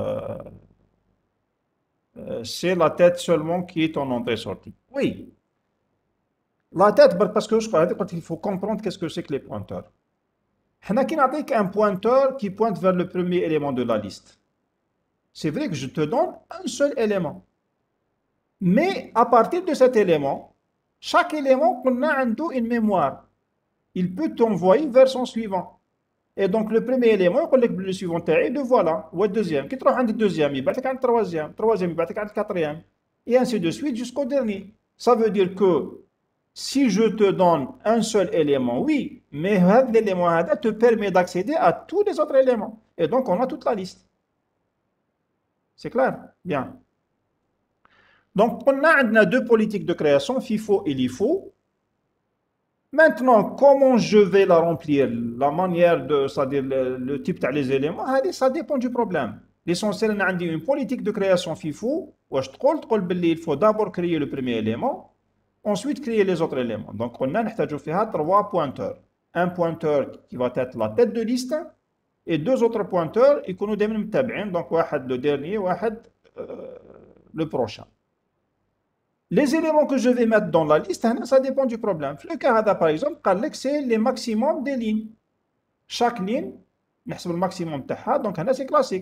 Speaker 1: c'est la tête seulement qui est en entrée-sortie. Oui, la tête, parce que je crois qu'il faut comprendre qu'est-ce que c'est que les pointeurs. On a un pointeur qui pointe vers le premier élément de la liste. C'est vrai que je te donne un seul élément. Mais à partir de cet élément, chaque élément, on a une mémoire. Il peut t'envoyer vers son suivant. Et donc le premier élément, le suivant, le voilà. Ou le deuxième. Qui trouve un deuxième, il va être un troisième. Troisième, il va être un quatrième. Et ainsi de suite jusqu'au dernier. Ça veut dire que si je te donne un seul élément, oui, mais l'élément te permet d'accéder à tous les autres éléments. Et donc on a toute la liste. C'est clair? Bien. Donc, on a deux politiques de création, FIFO et LIFO. Maintenant, comment je vais la remplir, la manière de, c'est-à-dire le type des éléments, ça dépend du problème. L'essentiel, on a une politique de création FIFO, où je il faut d'abord créer le premier élément, ensuite créer les autres éléments. Donc, on a trois pointeurs. Un pointeur qui va être la tête de liste, et deux autres pointeurs, et que nous devons donc le dernier, le prochain. Les éléments que je vais mettre dans la liste, ça dépend du problème. Le cas, par exemple, c'est les maximums des lignes. Chaque ligne, le maximum donc c'est classique.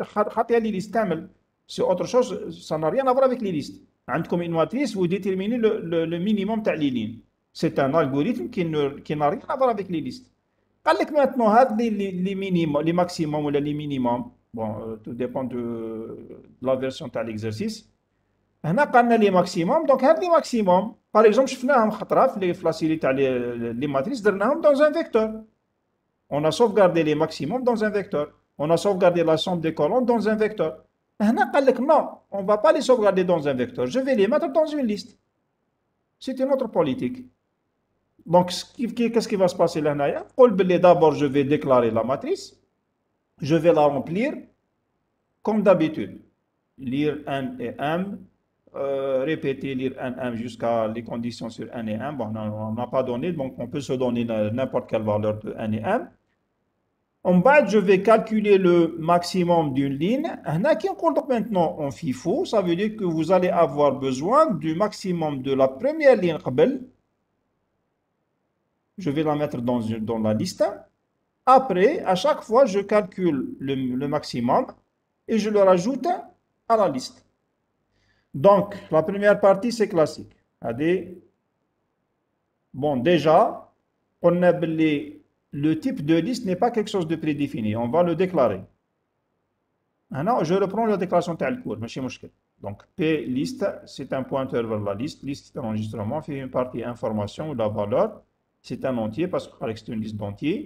Speaker 1: C'est autre chose, ça n'a rien à voir avec les listes. Comme une matrice, vous déterminez le minimum des lignes. C'est un algorithme qui n'a rien à voir avec les listes. Maintenant, les minimums, les maximums ou les minimums, bon, tout dépend de la version de l'exercice. هنا قالنا لي ماكسيموم دونك هاد لي ماكسيموم باغ اكزومبل شفناهم خطره في لا سيري تاع لي ماتريس درناهم دون ان فيكتور on a sauvegardé les maximums dans un vecteur on a sauvegardé la somme des colonnes dans un vecteur هنا قال لك non on va pas les sauvegarder dans un vecteur je vais les mettre dans une liste c'est une autre politique donc qu'est-ce qui va se passer là هنايا قول بلي d'abord je vais déclarer la matrice je vais la remplir comme d'habitude lire n et m répéter, lire n jusqu'à les conditions sur n et m. Bon, on n'a pas donné, donc on peut se donner n'importe quelle valeur de n et m. En bas, je vais calculer le maximum d'une ligne. Maintenant, en FIFO, ça veut dire que vous allez avoir besoin du maximum de la première ligne. Je vais la mettre dans la liste. Après, à chaque fois, je calcule le maximum et je le rajoute à la liste. Donc, la première partie, c'est classique. Bon, déjà, on a le type de liste n'est pas quelque chose de prédéfini. On va le déclarer. Maintenant, je reprends la déclaration de cours. Donc, P liste, c'est un pointeur vers la liste. Liste, c'est un enregistrement. Fait une partie information ou la valeur. C'est un entier parce que c'est une liste d'entiers.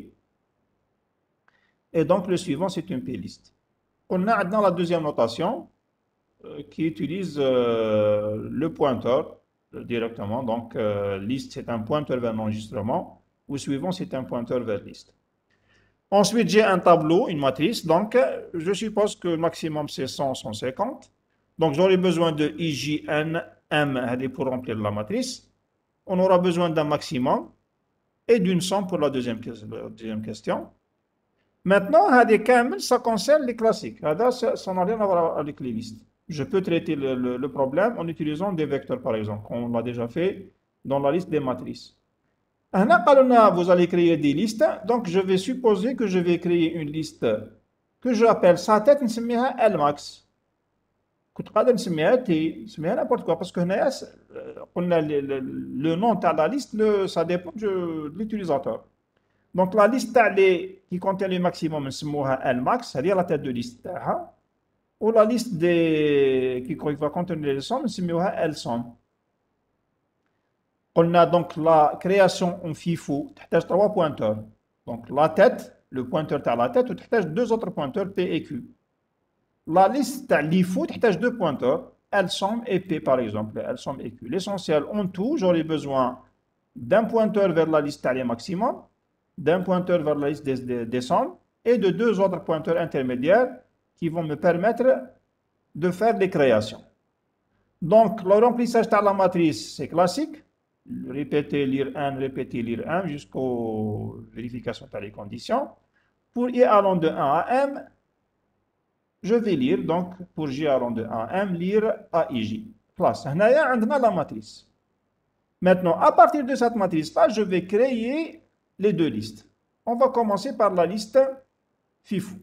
Speaker 1: Et donc, le suivant, c'est une P liste. On a dans la deuxième notation qui utilise le pointeur directement. Donc, liste, c'est un pointeur vers l'enregistrement. Ou suivant, c'est un pointeur vers liste. Ensuite, j'ai un tableau, une matrice. Donc, je suppose que le maximum, c'est 100, 150. Donc, j'aurai besoin de IJN, M pour remplir la matrice. On aura besoin d'un maximum et d'une somme pour la deuxième question. Maintenant, ça concerne les classiques. Ça n'a rien à voir avec les listes. Je peux traiter le problème en utilisant des vecteurs, par exemple, comme on l'a déjà fait dans la liste des matrices. Vous allez créer des listes, donc je vais supposer que je vais créer une liste que j'appelle sa tête, Lmax. N'importe quoi, parce que le nom de la liste, ça dépend de l'utilisateur. Donc la liste qui contient le maximum, Lmax, c'est-à-dire la tête de liste. Ou la liste qui va contenir les sommes, c'est Lsomme. On a donc la création en FIFO, trois pointeurs. Donc la tête, le pointeur à la tête, ou deux autres pointeurs P et Q. La liste LIFO, deux pointeurs, Lsomme et P par exemple, Lsomme et Q. L'essentiel en tout, j'aurai besoin d'un pointeur vers la liste les maximum, d'un pointeur vers la liste des sommes et de deux autres pointeurs intermédiaires qui vont me permettre de faire des créations. Donc, le remplissage de la matrice, c'est classique. Répéter, lire 1, répéter, lire 1 jusqu'aux vérifications de les conditions. Pour I allant de 1 à M, je vais lire, donc pour J allant de 1 à M, lire A, I, J. Place. On a la matrice. Maintenant, à partir de cette matrice-là, je vais créer les deux listes. On va commencer par la liste FIFO.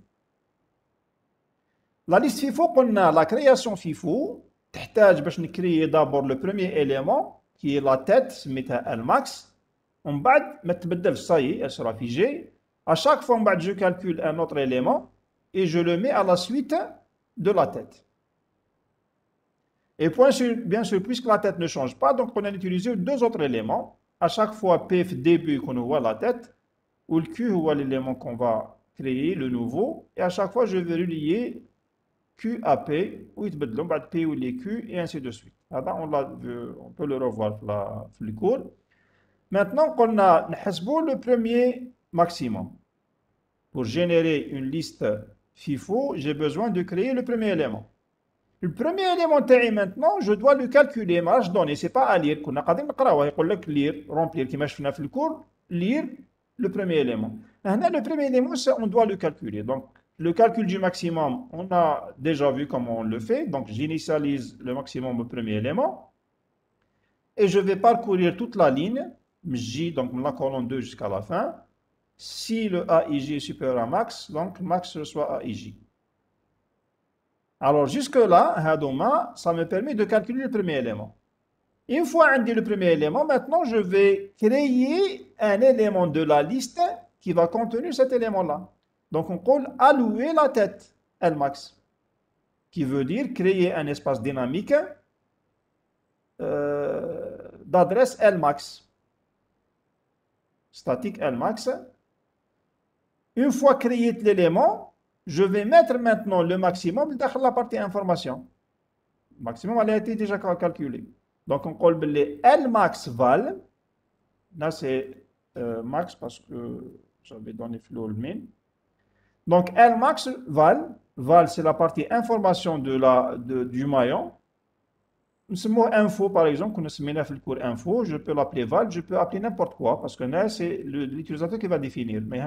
Speaker 1: La liste FIFO, on a la création FIFO. Je vais créer d'abord le premier élément qui est la tête, Lmax. En bas, ça y est, elle sera figée. À chaque fois, je calcule un autre élément et je le mets à la suite de la tête. Et bien sûr, puisque la tête ne change pas, donc on a utilisé deux autres éléments. À chaque fois, P début qu'on voit la tête, ou le Q voit l'élément qu'on va créer, le nouveau. Et à chaque fois, je vais relier Q à P, ou P ou les Q, et ainsi de suite. On peut le revoir dans le cours. Maintenant qu'on a le premier maximum. Pour générer une liste FIFO, j'ai besoin de créer le premier élément. Le premier élément maintenant, je dois le calculer. Mais je donne, c'est pas à lire. On a lire, remplir, qui marche dans le cours, lire le premier élément. Le premier élément, on doit le calculer. Donc, le calcul du maximum, on a déjà vu comment on le fait. Donc, j'initialise le maximum au premier élément. Et je vais parcourir toute la ligne, J, donc la colonne 2 jusqu'à la fin. Si le AIJ est supérieur à max, donc max reçoit AIJ. Alors jusque-là, ça me permet de calculer le premier élément. Une fois indiqué le premier élément, maintenant je vais créer un élément de la liste qui va contenir cet élément-là. Donc on peut allouer la tête, Lmax, qui veut dire créer un espace dynamique d'adresse Lmax. Statique Lmax. Une fois créé l'élément, je vais mettre maintenant le maximum dans la partie information. Le maximum a été déjà calculé. Donc on colle les Lmax val. Là c'est max parce que j'avais donné flow le min. Donc Lmax val. Val c'est la partie information du maillon. Ce mot info par exemple, qu'on a mis dans le cours info, je peux l'appeler val, je peux appeler n'importe quoi parce que là c'est l'utilisateur qui va définir. Mais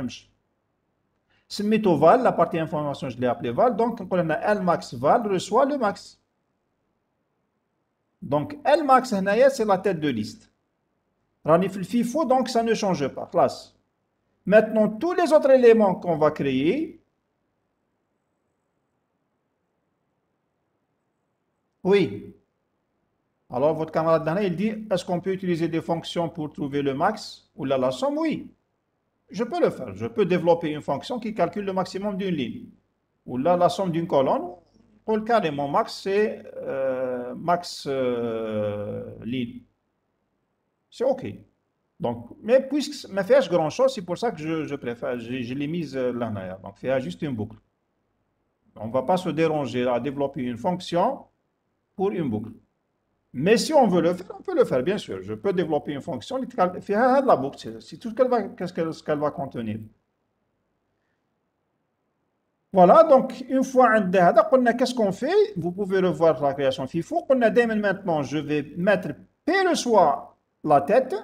Speaker 1: val, la partie information, je l'ai appelé val. Donc, on a Lmax val reçoit le max. Donc, Lmax, c'est la tête de liste. Ranif le FIFO, donc ça ne change pas. Classe. Maintenant, tous les autres éléments qu'on va créer. Oui. Alors, votre camarade Dana, il dit, est-ce qu'on peut utiliser des fonctions pour trouver le max ou la somme? Oui. Je peux le faire. Je peux développer une fonction qui calcule le maximum d'une ligne. Ou là, la somme d'une colonne. Pour le cas de mon max, c'est max ligne. C'est OK. Donc, mais puisque ne fait grand chose, c'est pour ça que je préfère, je l'ai mise là. Donc, faire juste une boucle. On ne va pas se déranger à développer une fonction pour une boucle. Mais si on veut le faire, on peut le faire, bien sûr. Je peux développer une fonction qui fait la boucle. C'est tout ce qu'elle va contenir. Voilà, donc une fois qu'est-ce qu'on fait? Vous pouvez revoir la création FIFO. Maintenant, je vais mettre P reçoit la tête.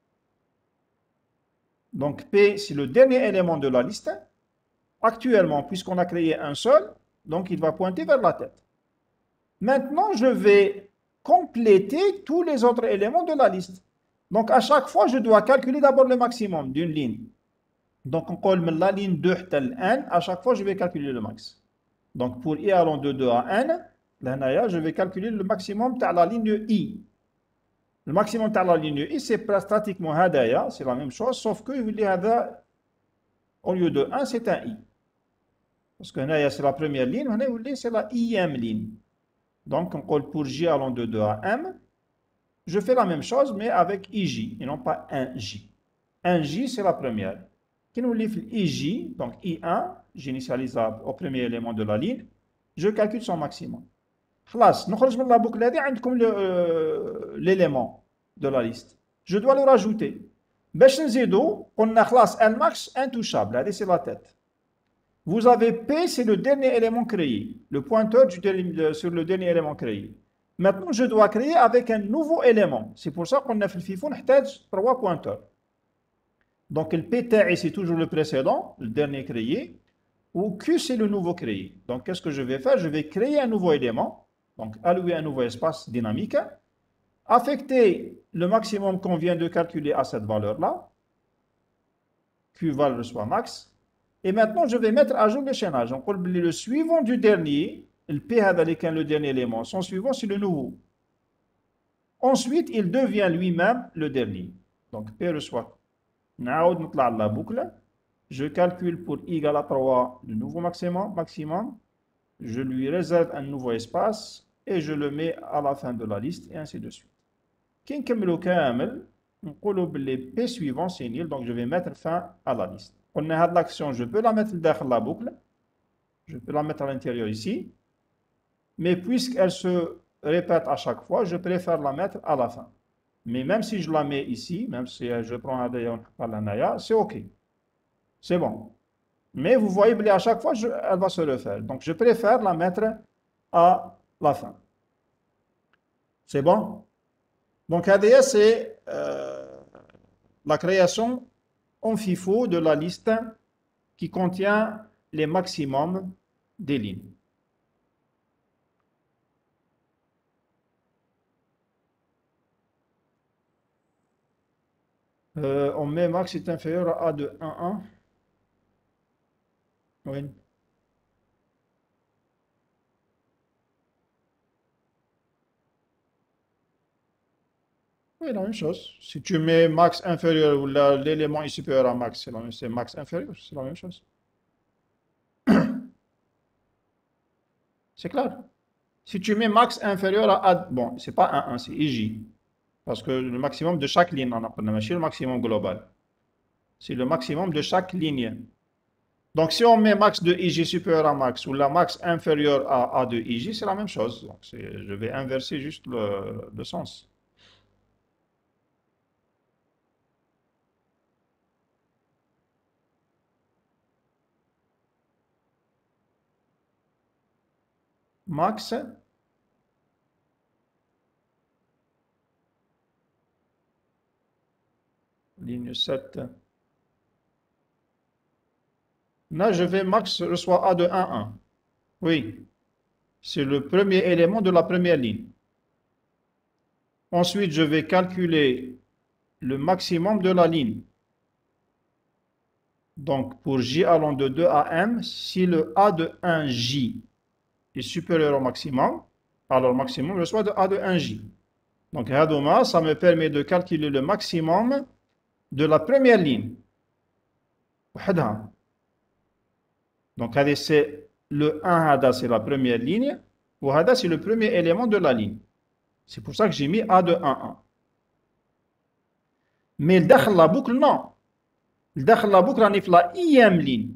Speaker 1: Donc P, c'est le dernier élément de la liste. Actuellement, puisqu'on a créé un seul, donc il va pointer vers la tête. Maintenant, je vais compléter tous les autres éléments de la liste. Donc à chaque fois, je dois calculer d'abord le maximum d'une ligne. Donc on colle la ligne 2 tel n, à chaque fois je vais calculer le max. Donc pour i allant de 2 à n, je vais calculer le maximum de la ligne i. Le maximum de la ligne i, c'est pratiquement hadaya, c'est la même chose, sauf que au lieu de 1, c'est un i. Parce que c'est la première ligne, c'est la ième ligne. Donc on colle pour j allant de 2 à m, je fais la même chose, mais avec ij, et non pas un j. Un j, c'est la première. Qui nous livre IJ, donc I1, j'initialise au premier élément de la ligne, je calcule son maximum. Khlas, nous avons la boucle comme l'élément de la liste. Je dois le rajouter. Bash nzido, on a khlas Lmax intouchable, c'est la tête. Vous avez P, c'est le dernier élément créé, le pointeur sur le dernier élément créé. Maintenant, je dois créer avec un nouveau élément. C'est pour ça qu'on a fait le FIFO, on a 3 pointeurs. Donc le PTI, c'est toujours le précédent, le dernier créé, ou Q, c'est le nouveau créé. Donc qu'est-ce que je vais faire? Je vais créer un nouveau élément, donc allouer un nouveau espace dynamique, affecter le maximum qu'on vient de calculer à cette valeur-là, Q val reçoit max, et maintenant je vais mettre à jour l'échénage. Donc le suivant du dernier, le P avec le dernier élément, son suivant c'est le nouveau. Ensuite, il devient lui-même le dernier. Donc P reçoit. La boucle. Je calcule pour i égale à 3 le nouveau maximum. Je lui réserve un nouveau espace et je le mets à la fin de la liste et ainsi de suite. Qui on les P suivants, c'est nil, donc je vais mettre fin à la liste. On a l'action, je peux la mettre dans la boucle. Je peux la mettre à l'intérieur ici. Mais puisqu'elle se répète à chaque fois, je préfère la mettre à la fin. Mais même si je la mets ici, même si je prends la naya, c'est OK. C'est bon. Mais vous voyez, à chaque fois, elle va se refaire. Donc, je préfère la mettre à la fin. C'est bon? Donc, ADS, c'est la création en FIFO de la liste qui contient les maximums des lignes. On met max est inférieur à A de 1,1. Oui. Oui, la même chose. Si tu mets max inférieur ou l'élément est supérieur à max, c'est max inférieur, c'est la même chose. C'est clair. Si tu mets max inférieur à A, bon, c'est pas 1,1, c'est IJ. Parce que le maximum de chaque ligne, on appelle le maximum global. C'est le maximum de chaque ligne. Donc, si on met max de IJ supérieur à max ou la max inférieur à A de IJ, c'est la même chose. Donc, je vais inverser juste le sens. Max, ligne 7. Là, je vais max reçoit A de 1,1. Oui, c'est le premier élément de la première ligne. Ensuite, je vais calculer le maximum de la ligne. Donc, pour J allant de 2 à M, si le A de 1J est supérieur au maximum, alors le maximum reçoit de A de 1J. Donc, Hadoma, ça me permet de calculer le maximum de la première ligne. Donc, c'est le 1 Hada, c'est la première ligne, ou Hada, c'est le premier élément de la ligne. C'est pour ça que j'ai mis A de 1,1. Mais le dakhل la boucle, non. Le dakhل la boucle, on est la ième ligne.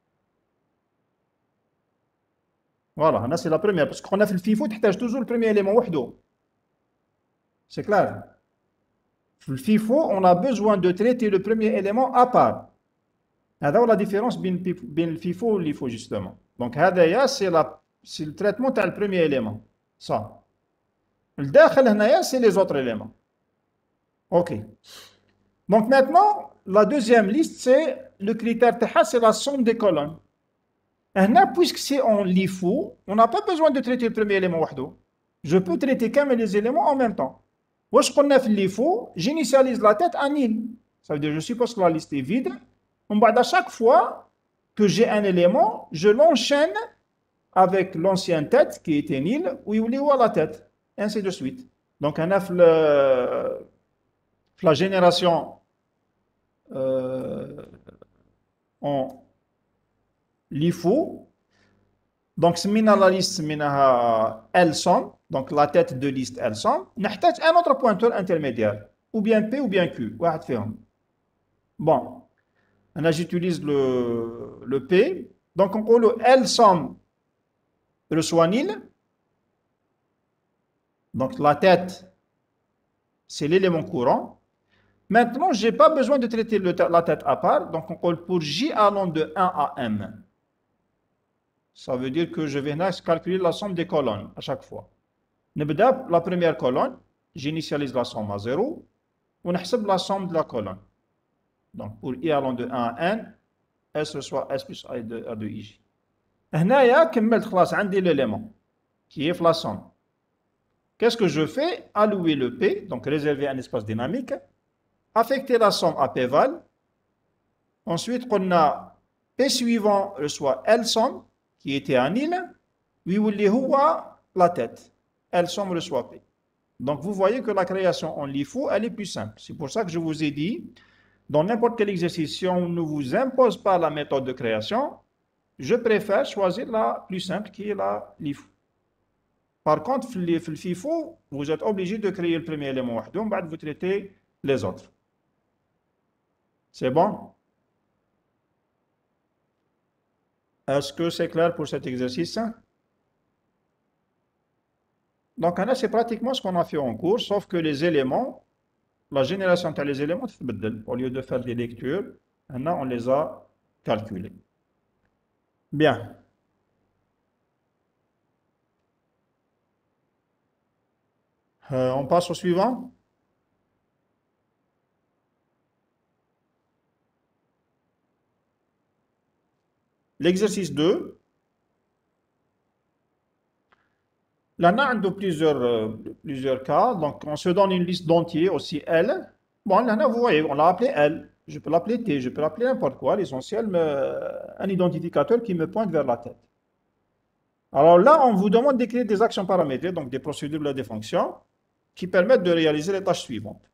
Speaker 1: Voilà, là c'est la première. Parce qu'on a fait le FIFO, tu as toujours le premier élément. C'est clair. Le FIFO, on a besoin de traiter le premier élément à part. C'est la différence entre le FIFO et l'IFO, justement. Donc, c'est le traitement de le premier élément. Ça. Le dakhل, c'est les autres éléments. OK. Donc maintenant, la deuxième liste, c'est le critère TH, c'est la somme des colonnes. Puisque c'est en LIFO, on n'a pas besoin de traiter le premier élément wahdo. Je peux traiter quand même les éléments en même temps. Moi, je connais LIFO, j'initialise la tête à nil. Ça veut dire que je suppose que la liste est vide. À chaque fois que j'ai un élément, je l'enchaîne avec l'ancienne tête qui était nil, ou il à la tête, et ainsi de suite. Donc, on a la génération en LIFO. Donc, c'est la liste L100, donc la tête de liste L100. On a un autre pointeur intermédiaire, ou bien P ou bien Q. Bon, j'utilise le P. Donc, on le L100 reçoit nil. Donc, la tête, c'est l'élément courant. Maintenant, je n'ai pas besoin de traiter la tête à part. Donc, on colle pour J allant de 1 à M. Ça veut dire que je vais calculer la somme des colonnes à chaque fois. La première colonne, j'initialise la somme à 0. On a la somme de la colonne. Donc, pour I allant de 1 à N, S reçoit S plus A de IJ. هنايا كملت خلاص عندي l'élément qui est la somme. Qu'est-ce que je fais? Allouer le P, donc réserver un espace dynamique, affecter la somme à P-val. Ensuite, on a P suivant reçoit L somme, qui était à nil, oui, la tête. L somme reçoit P. Donc, vous voyez que la création en LIFO, elle est plus simple. C'est pour ça que je vous ai dit, dans n'importe quel exercice, si on ne vous impose pas la méthode de création, je préfère choisir la plus simple qui est la LIFO. Par contre, le FIFO, vous êtes obligé de créer le premier élément, donc vous traitez les autres. C'est bon? Est-ce que c'est clair pour cet exercice? Donc, c'est pratiquement ce qu'on a fait en cours, sauf que les éléments, la génération des éléments, au lieu de faire des lectures, on les a calculés. Bien. On passe au suivant. L'exercice 2. Là, on a plusieurs cas. Donc, on se donne une liste d'entiers, aussi L. Bon, là, vous voyez, on l'a appelé L. Je peux l'appeler T, je peux l'appeler n'importe quoi. L'essentiel, un identificateur qui me pointe vers la tête. Alors là, on vous demande d'écrire des actions paramétrées, donc des procédures des fonctions, qui permettent de réaliser les tâches suivantes.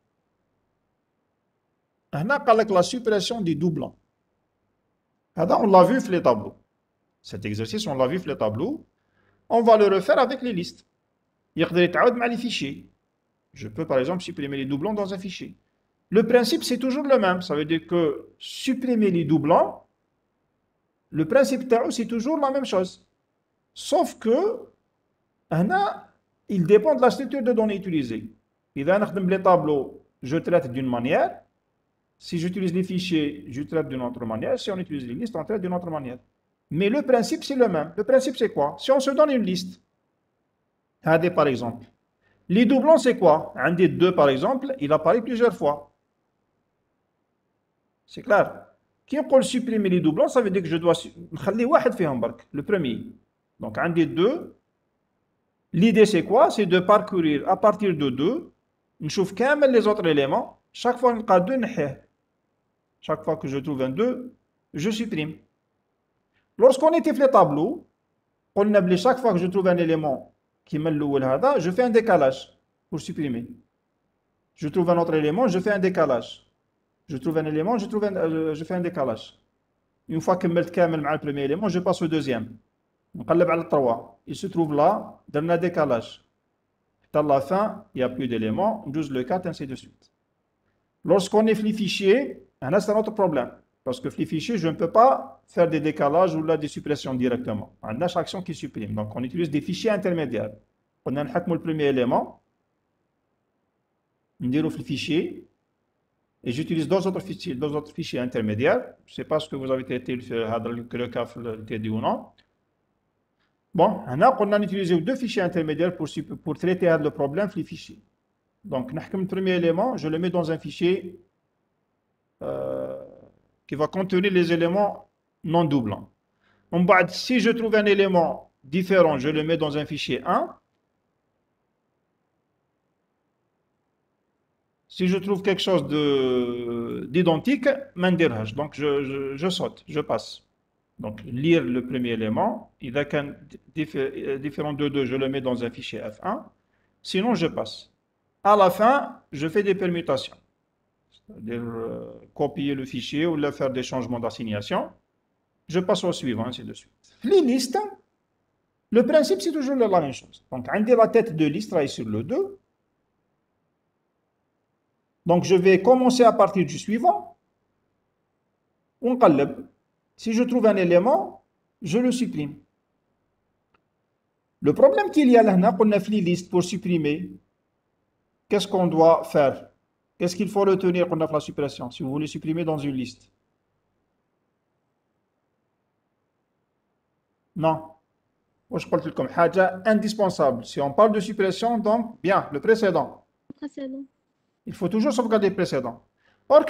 Speaker 1: On a la suppression des doublons. On l'a vu sur les tableaux. Cet exercice, on l'a vu sur les tableaux. On va le refaire avec les listes. Il y a les fichiers. Je peux par exemple supprimer les doublons dans un fichier. Le principe, c'est toujours le même. Ça veut dire que supprimer les doublons, le principe c'est toujours la même chose. Sauf que, il dépend de la structure de données utilisée. Si je les tableaux, je traite d'une manière. Si j'utilise les fichiers, je traite d'une autre manière. Si on utilise les listes, on traite d'une autre manière. Mais le principe, c'est le même. Le principe, c'est quoi? Si on se donne une liste, par exemple, les doublons, c'est quoi? Un des deux, par exemple, il apparaît plusieurs fois. C'est clair. Qui on supprimer les doublons, ça veut dire que je dois le premier. Donc, un des deux. L'idée, c'est quoi? C'est de parcourir à partir de 2, je trouve les autres éléments. Chaque fois, on a 2, chaque fois que je trouve un 2, je supprime. Lorsqu'on était fait le tableau, chaque fois que je trouve un élément qui me le je fais un décalage pour supprimer. Je trouve un autre élément, je fais un décalage. Je trouve un élément, je fais un décalage. Une fois que je le premier élément, je passe au deuxième. نقلب على 3. Il se trouve là, dans un décalage. À la fin, il n'y a plus d'éléments, on use le 4, ainsi de suite. Lorsqu'on est les fichiers, c'est un autre problème. Parce que les fichiers, je ne peux pas faire des décalages ou là des suppressions directement. On a chaque action qui supprime. Donc, on utilise des fichiers intermédiaires. On a le premier élément, on dit le fichier, et j'utilise deux autres fichiers intermédiaires. Je ne sais pas ce que vous avez traité le cas le TD ou non. Bon, on a utilisé deux fichiers intermédiaires pour traiter le problème les fichiers. Donc, le premier élément, je le mets dans un fichier qui va contenir les éléments non doublants. Si je trouve un élément différent, je le mets dans un fichier 1. Si je trouve quelque chose d'identique, donc je saute, je passe. Donc, lire le premier élément, il y a qu'un différent de 2, je le mets dans un fichier F1. Sinon, je passe. À la fin, je fais des permutations. C'est-à-dire copier le fichier ou faire des changements d'assignation. Je passe au suivant, ainsi de suite. Les listes, le principe, c'est toujours la même chose. Donc, on a la tête de liste là, sur le 2. Donc, je vais commencer à partir du suivant. On قلب. Si je trouve un élément, je le supprime. Le problème qu'il y a là, on a fait les listes pour supprimer. Qu'est-ce qu'on doit faire? Qu'est-ce qu'il faut retenir quand on a fait la suppression, si vous voulez supprimer dans une liste? Non. Moi, je parle comme haja indispensable. Si on parle de suppression, donc, bien, le précédent. Il faut toujours sauvegarder le précédent. Or,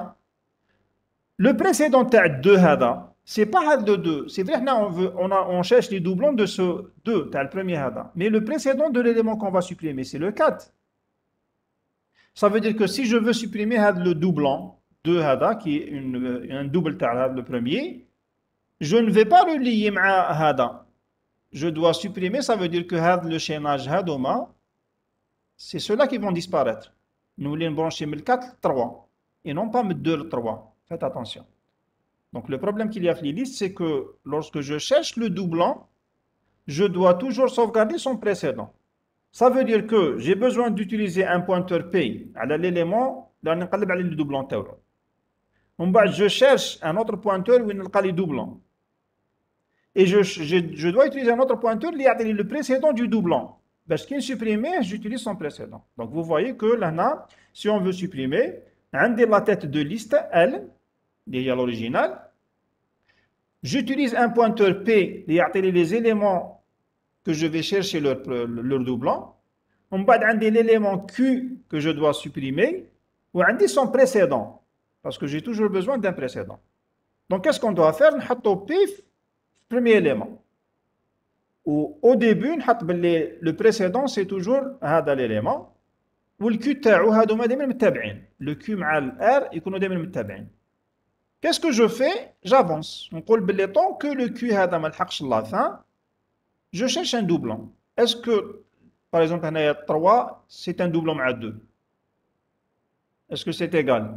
Speaker 1: le précédent de 2, c'est pas de 2. C'est vrai on cherche les doublons de ce 2, le premier hada. Mais le précédent de l'élément qu'on va supprimer, c'est le 4. Ça veut dire que si je veux supprimer le doublon, 2 hada, qui est un double le premier, je ne vais pas le lier à hada. Je dois supprimer, ça veut dire que le chaînage hadoma, c'est ceux-là qui vont disparaître. Nous voulons brancher le 4, 3, et non pas le 2, le 3. Faites attention. Donc le problème qu'il y a avec les listes, c'est que lorsque je cherche le doublon, je dois toujours sauvegarder son précédent. Ça veut dire que j'ai besoin d'utiliser un pointeur P à l'élément dans le doublon. Je cherche un autre pointeur où il y a les doublons. Et je dois utiliser un autre pointeur qui a le précédent du doublon. Parce qu'il supprimer, j'utilise son précédent. Donc vous voyez que là, si on veut supprimer, on la tête de liste L, qui est l'original. J'utilise un pointeur P qui a les éléments que je vais chercher leur doublant. On va avoir l'élément Q que je dois supprimer, ou on son précédent, parce que j'ai toujours besoin d'un précédent. Donc qu'est-ce qu'on doit faire? On met au pif premier élément. Au début, le précédent, c'est toujours l'élément. Le Q le Q مع R يكونوا دائما متابعين. Qu'est-ce que je fais? J'avance. On dit tant que le Q هذا ما لحقش la fin, je cherche un doublant. Est-ce que, par exemple, 3, c'est un doublant à 2? Est-ce que c'est égal?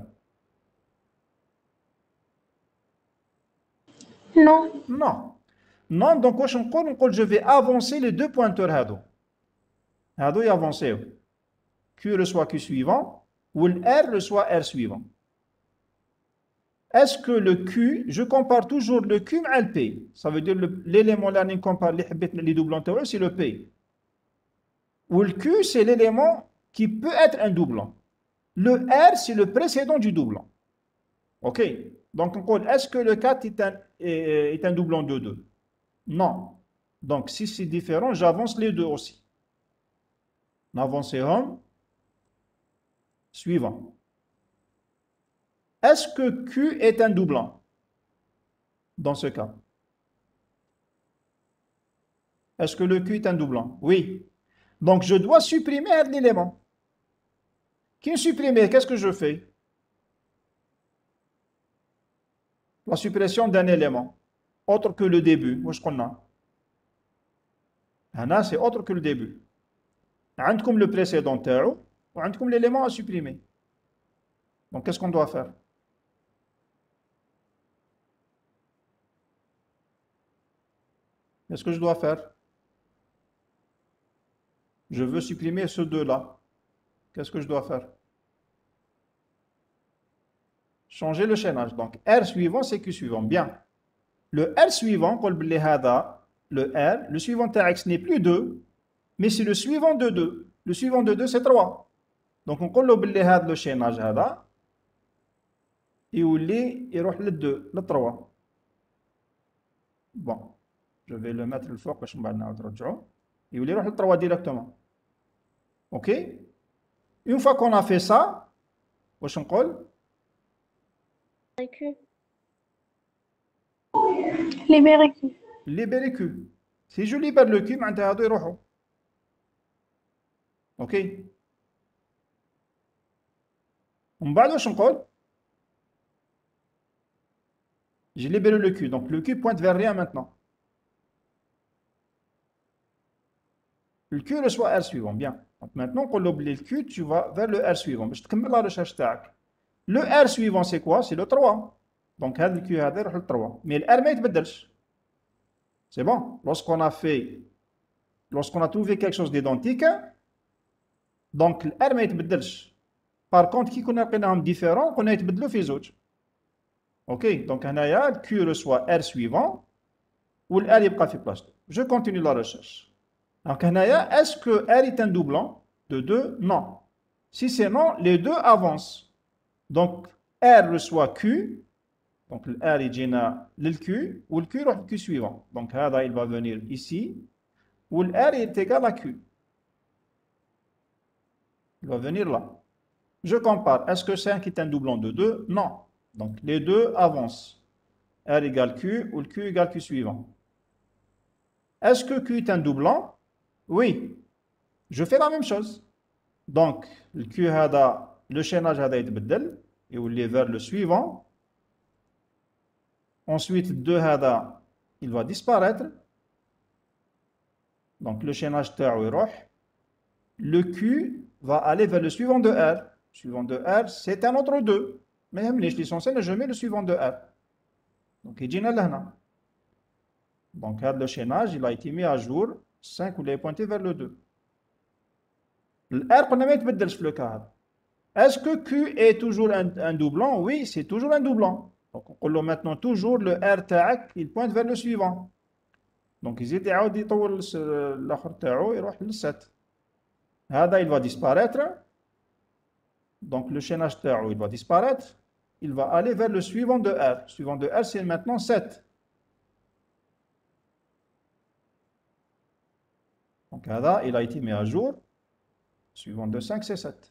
Speaker 2: Non.
Speaker 1: Non. Non, donc je vais avancer les deux pointeurs هادو. هادو يavancent. Q reçoit Q suivant, ou le R reçoit R suivant. Est-ce que le Q, je compare toujours le Q à le P? Ça veut dire l'élément là, on compare les doublants, c'est le P. Ou le Q, c'est l'élément qui peut être un doublant. Le R, c'est le précédent du doublant. OK? Donc, on dit, est-ce que le 4 est un doublant de 2? Non. Donc, si c'est différent, j'avance les deux aussi. On avance un. Suivant. Est-ce que Q est un doublant dans ce cas? Est-ce que le Q est un doublant? Oui. Donc, je dois supprimer un élément. Qui supprimer? Qu'est-ce que je fais? La suppression d'un élément, autre que le début. Où est-ce qu'on a? Là, c'est autre que le début. Comme le précédent, ou comme l'élément à supprimer. Donc, qu'est-ce qu'on doit faire? Qu'est-ce que je dois faire? Je veux supprimer ce 2-là. Qu'est-ce que je dois faire? Changer le chaînage. Donc, R suivant, c'est Q suivant. Bien. Le R suivant, le R, le suivant TX n'est plus 2, mais c'est le suivant de 2. Le suivant de 2, c'est 3. Donc, on colle le chaînage. Et il roule le 2, le 3. Bon. Je vais le mettre le fort, parce que je vais le faire. Et il roule le 3 directement. OK? Une fois qu'on a fait ça, qu'est-ce qu'on colle?
Speaker 2: Libérer Q.
Speaker 1: Libérer Q. Si je libère le Q, il roule. OK? On va le changer. J'ai libéré le Q. Donc le Q pointe vers rien maintenant. Le Q reçoit R suivant. Bien. Donc maintenant qu'on oublie le Q, tu vas vers le R suivant. Je te commence la recherche. Le R suivant, c'est quoi? C'est le 3. Donc le Q a le 3. Mais le R ne change. C'est bon. Lorsqu'on a trouvé quelque chose d'identique, donc le R ne change. Par contre, qui qu'on a différent, on a été les autres. OK, donc le Q reçoit R suivant, ou le R est pas fait place. Je continue la recherche. Donc, est-ce que R est un doublant de 2? Non. Si c'est non, les deux avancent. Donc, R reçoit Q, donc le R est le Q, ou le Q reçoit Q suivant. Donc, il va venir ici, où le R est égal à Q. Il va venir là. Je compare. Est-ce que 5 est un doublant de 2? Non. Donc, les deux avancent. R égale Q ou le Q égale Q suivant. Est-ce que Q est un doublant? Oui. Je fais la même chose. Donc, le Q le chaînage يتبدل et il est vers le suivant. Ensuite, 2 il va disparaître. Donc, le chaînage le Q va aller vers le suivant de R. Le suivant de R, c'est un autre 2. Mais l'essentiel, je mets le suivant de R. Donc, il dit là. Donc, le chaînage, il a été mis à jour. 5, il est pointé vers le 2. Le R, on a mis le cas. Est-ce que Q est toujours un doublant? Oui, c'est toujours un doublant. Donc, on peut maintenant toujours le R تاعك, il pointe vers le suivant. Donc, il يزيد يعاود يطول الآخر تاعو يروح لل 7. هذا il va disparaître. Donc le chaînage تاعو il va disparaître. Il va aller vers le suivant de R. Le suivant de R, c'est maintenant 7. Donc هذا il a été mis à jour. Le suivant de 5, c'est 7.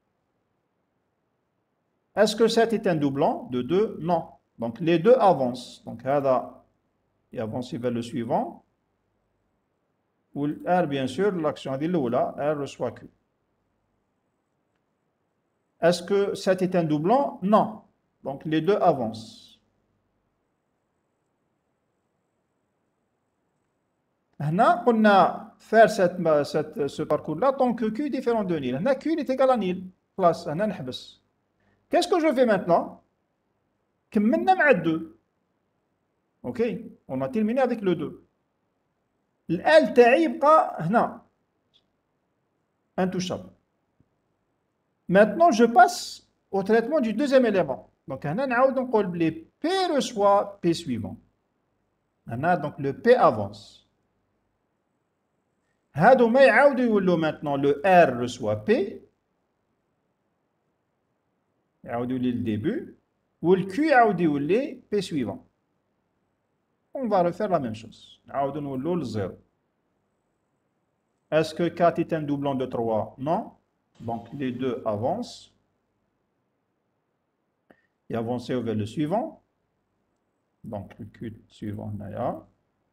Speaker 1: Est-ce que 7 est un doublant de 2? Non. Donc les deux avancent. Donc هذا il avance vers le suivant. Ou R, bien sûr, l'action هذه الأولى, R reçoit Q. Est-ce que 7 est un doublant? Non. Donc les deux avancent. هنا قلنا faire ce parcours-là tant que Q est différent de nil. هنا Q est égal à nil. خلاص هنا نحبس. Qu'est-ce que je fais maintenant? كملنا مع 2. Ok, on a terminé avec le 2. L تاعي يبقى هنا intouchable. Maintenant, je passe au traitement du deuxième élément. Donc, هنا نعاود نقول بلي P reçoit P suivant. هنا donc le P avance. هادو ما يعاودوا يولوا maintenant le R reçoit P. يعاودوا لي le début. Ou le Q يعاود يولي P suivant. On va refaire la même chose. نعاودوا نولوا le 0. Est-ce que 4 est un doublant de 3? Non. Donc les deux avancent. Et avancer vers le suivant. Donc le Q suivant là.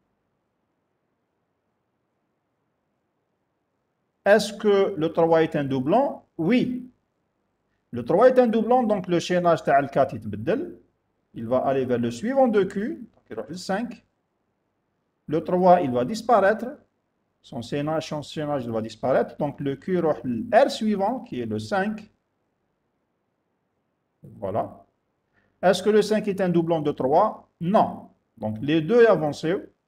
Speaker 1: Est-ce que le 3 est un doublant? Oui. Le 3 est un doublant, donc le chaînage تاع le 4 يتبدل. Il va aller vers le suivant de Q, donc il aura le 5. Le 3, il va disparaître. Son chaînage il va disparaître. Donc le Q aura le R suivant, qui est le 5. Voilà. Est-ce que le 5 est un doublant de 3? Non. Donc les deux avancent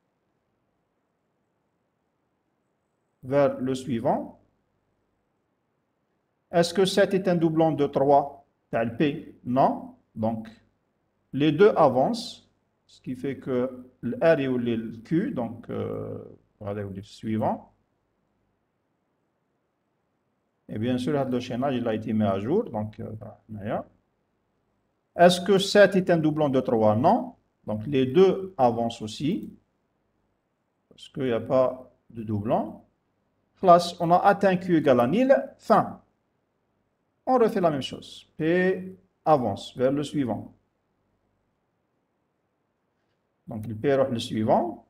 Speaker 1: vers le suivant. Est-ce que 7 est un doublant de 3? Tel P? Non. Donc les deux avancent, ce qui fait que le R est le Q, donc regardez le suivant. Et bien sûr, le chaînage il a été mis à jour. Donc, est-ce que 7 est un doublon de 3? Non. Donc les deux avancent aussi, parce qu'il n'y a pas de doublon. Classe, on a atteint Q égale à nil. Fin. On refait la même chose. P avance vers le suivant. Donc le P est le suivant.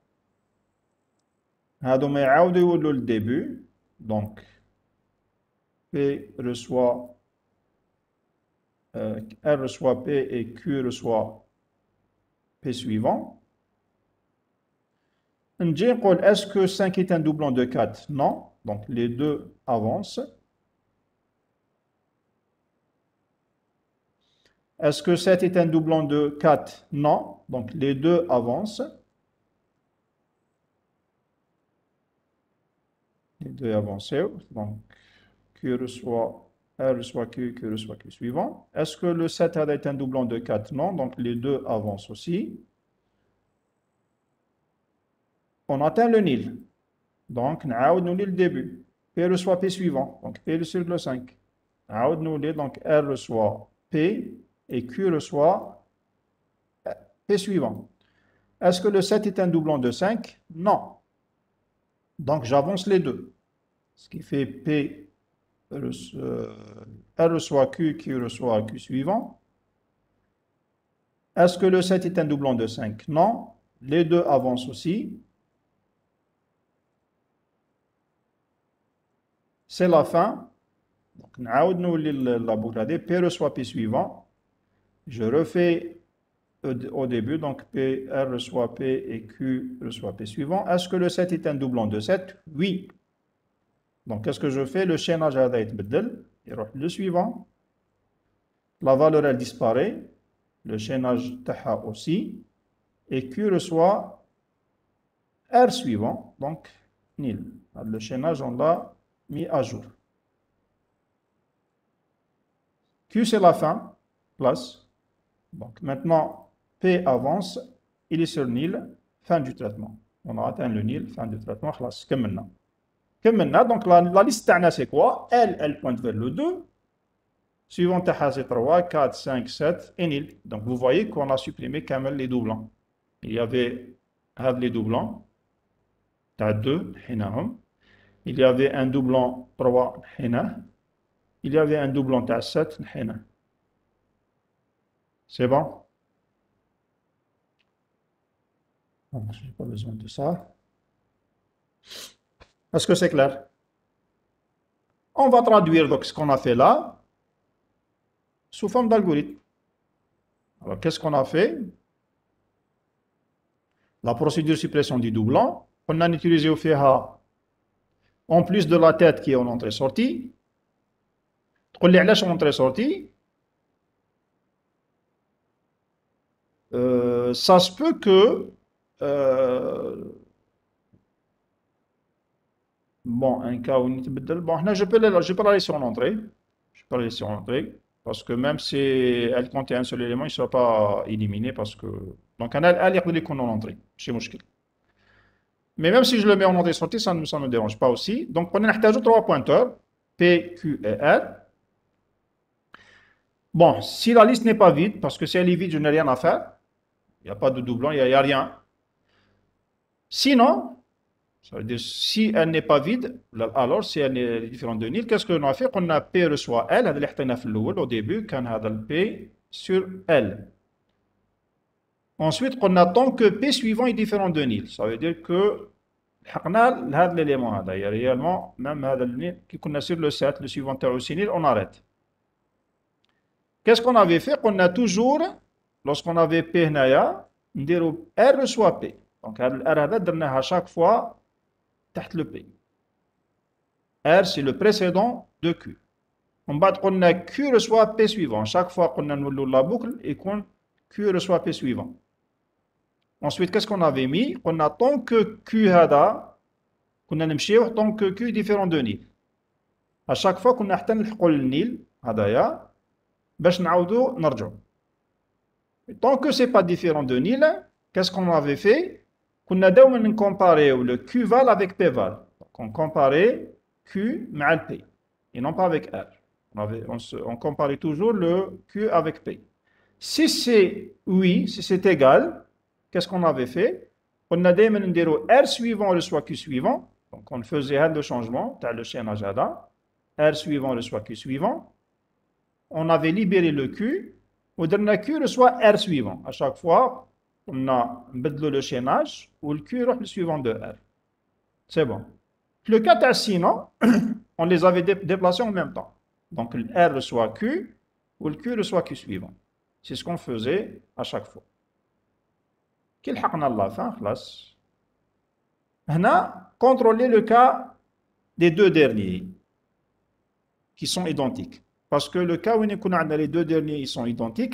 Speaker 1: هادو ما يعاودوا يولوا le début. Donc P reçoit R reçoit P et Q reçoit P suivant. Est-ce que 5 est un doublon de 4? Non. Donc les deux avancent. Est-ce que 7 est un doublon de 4? Non. Donc les deux avancent. Les deux avancent. Donc Q reçoit R reçoit Q, Q reçoit Q suivant. Est-ce que le 7 est un doublon de 4? Non. Donc les deux avancent aussi. On atteint le nil. Donc, nous le début. P reçoit P suivant. Donc P sur le 5. Donc R reçoit P et Q reçoit P suivant. Est-ce que le 7 est un doublon de 5? Non. Donc j'avance les deux. Ce qui fait P R reçoit Q, Q reçoit Q suivant. Est-ce que le 7 est un doublon de 5? Non. Les deux avancent aussi. C'est la fin. Donc, la boucle P reçoit P suivant. Je refais au début, donc P, R reçoit P et Q reçoit P suivant. Est-ce que le 7 est un doublon de 7? Oui. Donc, qu'est-ce que je fais? Le chaînage va être bedel. Le suivant. La valeur, elle disparaît. Le chaînage taha aussi. Et Q reçoit R suivant. Donc, nil. Le chaînage, on l'a mis à jour. Q, c'est la fin. Place. Donc, maintenant, P avance. Il est sur nil. Fin du traitement. On a atteint le nil. Fin du traitement. Classe. Comme maintenant. Comme maintenant, donc la liste تاعنا c'est quoi? Elle pointe vers le 2. Suivant تاعها c'est 3, 4, 5, 7 et nil. Donc vous voyez qu'on a supprimé quand même les doublons. Il y avait les doublons. تاع 2 حيناهم. Il y avait un doublon 3 حيناه. Il y avait un doublon تاع 7 حيناه. C'est bon? Donc, je n'ai pas besoin de ça. Est-ce que c'est clair? On va traduire donc ce qu'on a fait là sous forme d'algorithme. Alors, qu'est-ce qu'on a fait? La procédure suppression du doublon. On a utilisé au FIHA en plus de la tête qui est en entrée-sortie. تقول لي علاش en entrée-sortie? Ça se peut que bon, un cas où bon, je peux la laisser en entrée. Je peux la laisser en entrée. Parce que même si elle contient un seul élément, il ne sera pas éliminé parce que. Donc, elle est en entrée. C'est مشكل. Mais même si je le mets en entrée-sortie, ça ne me dérange pas aussi. Donc, on a 3 pointeurs, P, Q et R. Bon, si la liste n'est pas vide, parce que si elle est vide, je n'ai rien à faire. Il n'y a pas de doublon, il n'y a rien. Sinon, ça veut dire si elle n'est pas vide, alors si elle est différente de nil, qu'est-ce qu'on a fait? On a P reçoit L, هذا اللي حطيناه في الأول au début, كان هذا le P sur L. Ensuite, on attend que P suivant est différent de nil. Ça veut dire que حقنا هذا l'élément هذا. Il y a réellement, même هذا النil, qui qu'on a sur le 7, le suivant est aussi nil, on arrête. Qu'est-ce qu'on avait fait? On a toujours, lorsqu'on avait P هنايا, نديرو R reçoit P. Donc, R هذا درناه à chaque fois تحت le P. R, c'est le précédent de Q. En bas, on a Q reçoit P suivant. Chaque fois qu'on a la boucle, et qu'on Q reçoit P suivant. Ensuite, qu'est-ce qu'on avait mis? On attend que Q هذا, qu'on a نمشيو tant que Q est différent de nil. À chaque fois qu'on a حتى نلحقوا للنيل هذايا باش نعاودو نرجعو. Tant que c'est pas différent de nil, qu'est-ce qu'on avait fait? On a دائما comparer le Q val avec P val. Donc on comparait Q مع le P et non pas avec R. On comparait toujours le Q avec P. Si c'est oui, si c'est égal, qu'est-ce qu'on avait fait? On a دائما نديرو R suivant reçoit Q suivant. Donc on faisait le changement, تاع le chaînage هذا. R suivant reçoit Q suivant. On avait libéré le Q. ودرنا Q reçoit R suivant. À chaque fois, on a نبدلو le chaînage ou le Q يروح le suivant de R. C'est bon. Le cas تاع sinon, on les avait déplacés en même temps. Donc le R reçoit Q ou le Q reçoit Q suivant. C'est ce qu'on faisait à chaque fois. كي لحقنا la fin, خلاص. هنا, contrôler le cas des deux derniers qui sont identiques. Parce que le cas où les deux derniers ils sont identiques,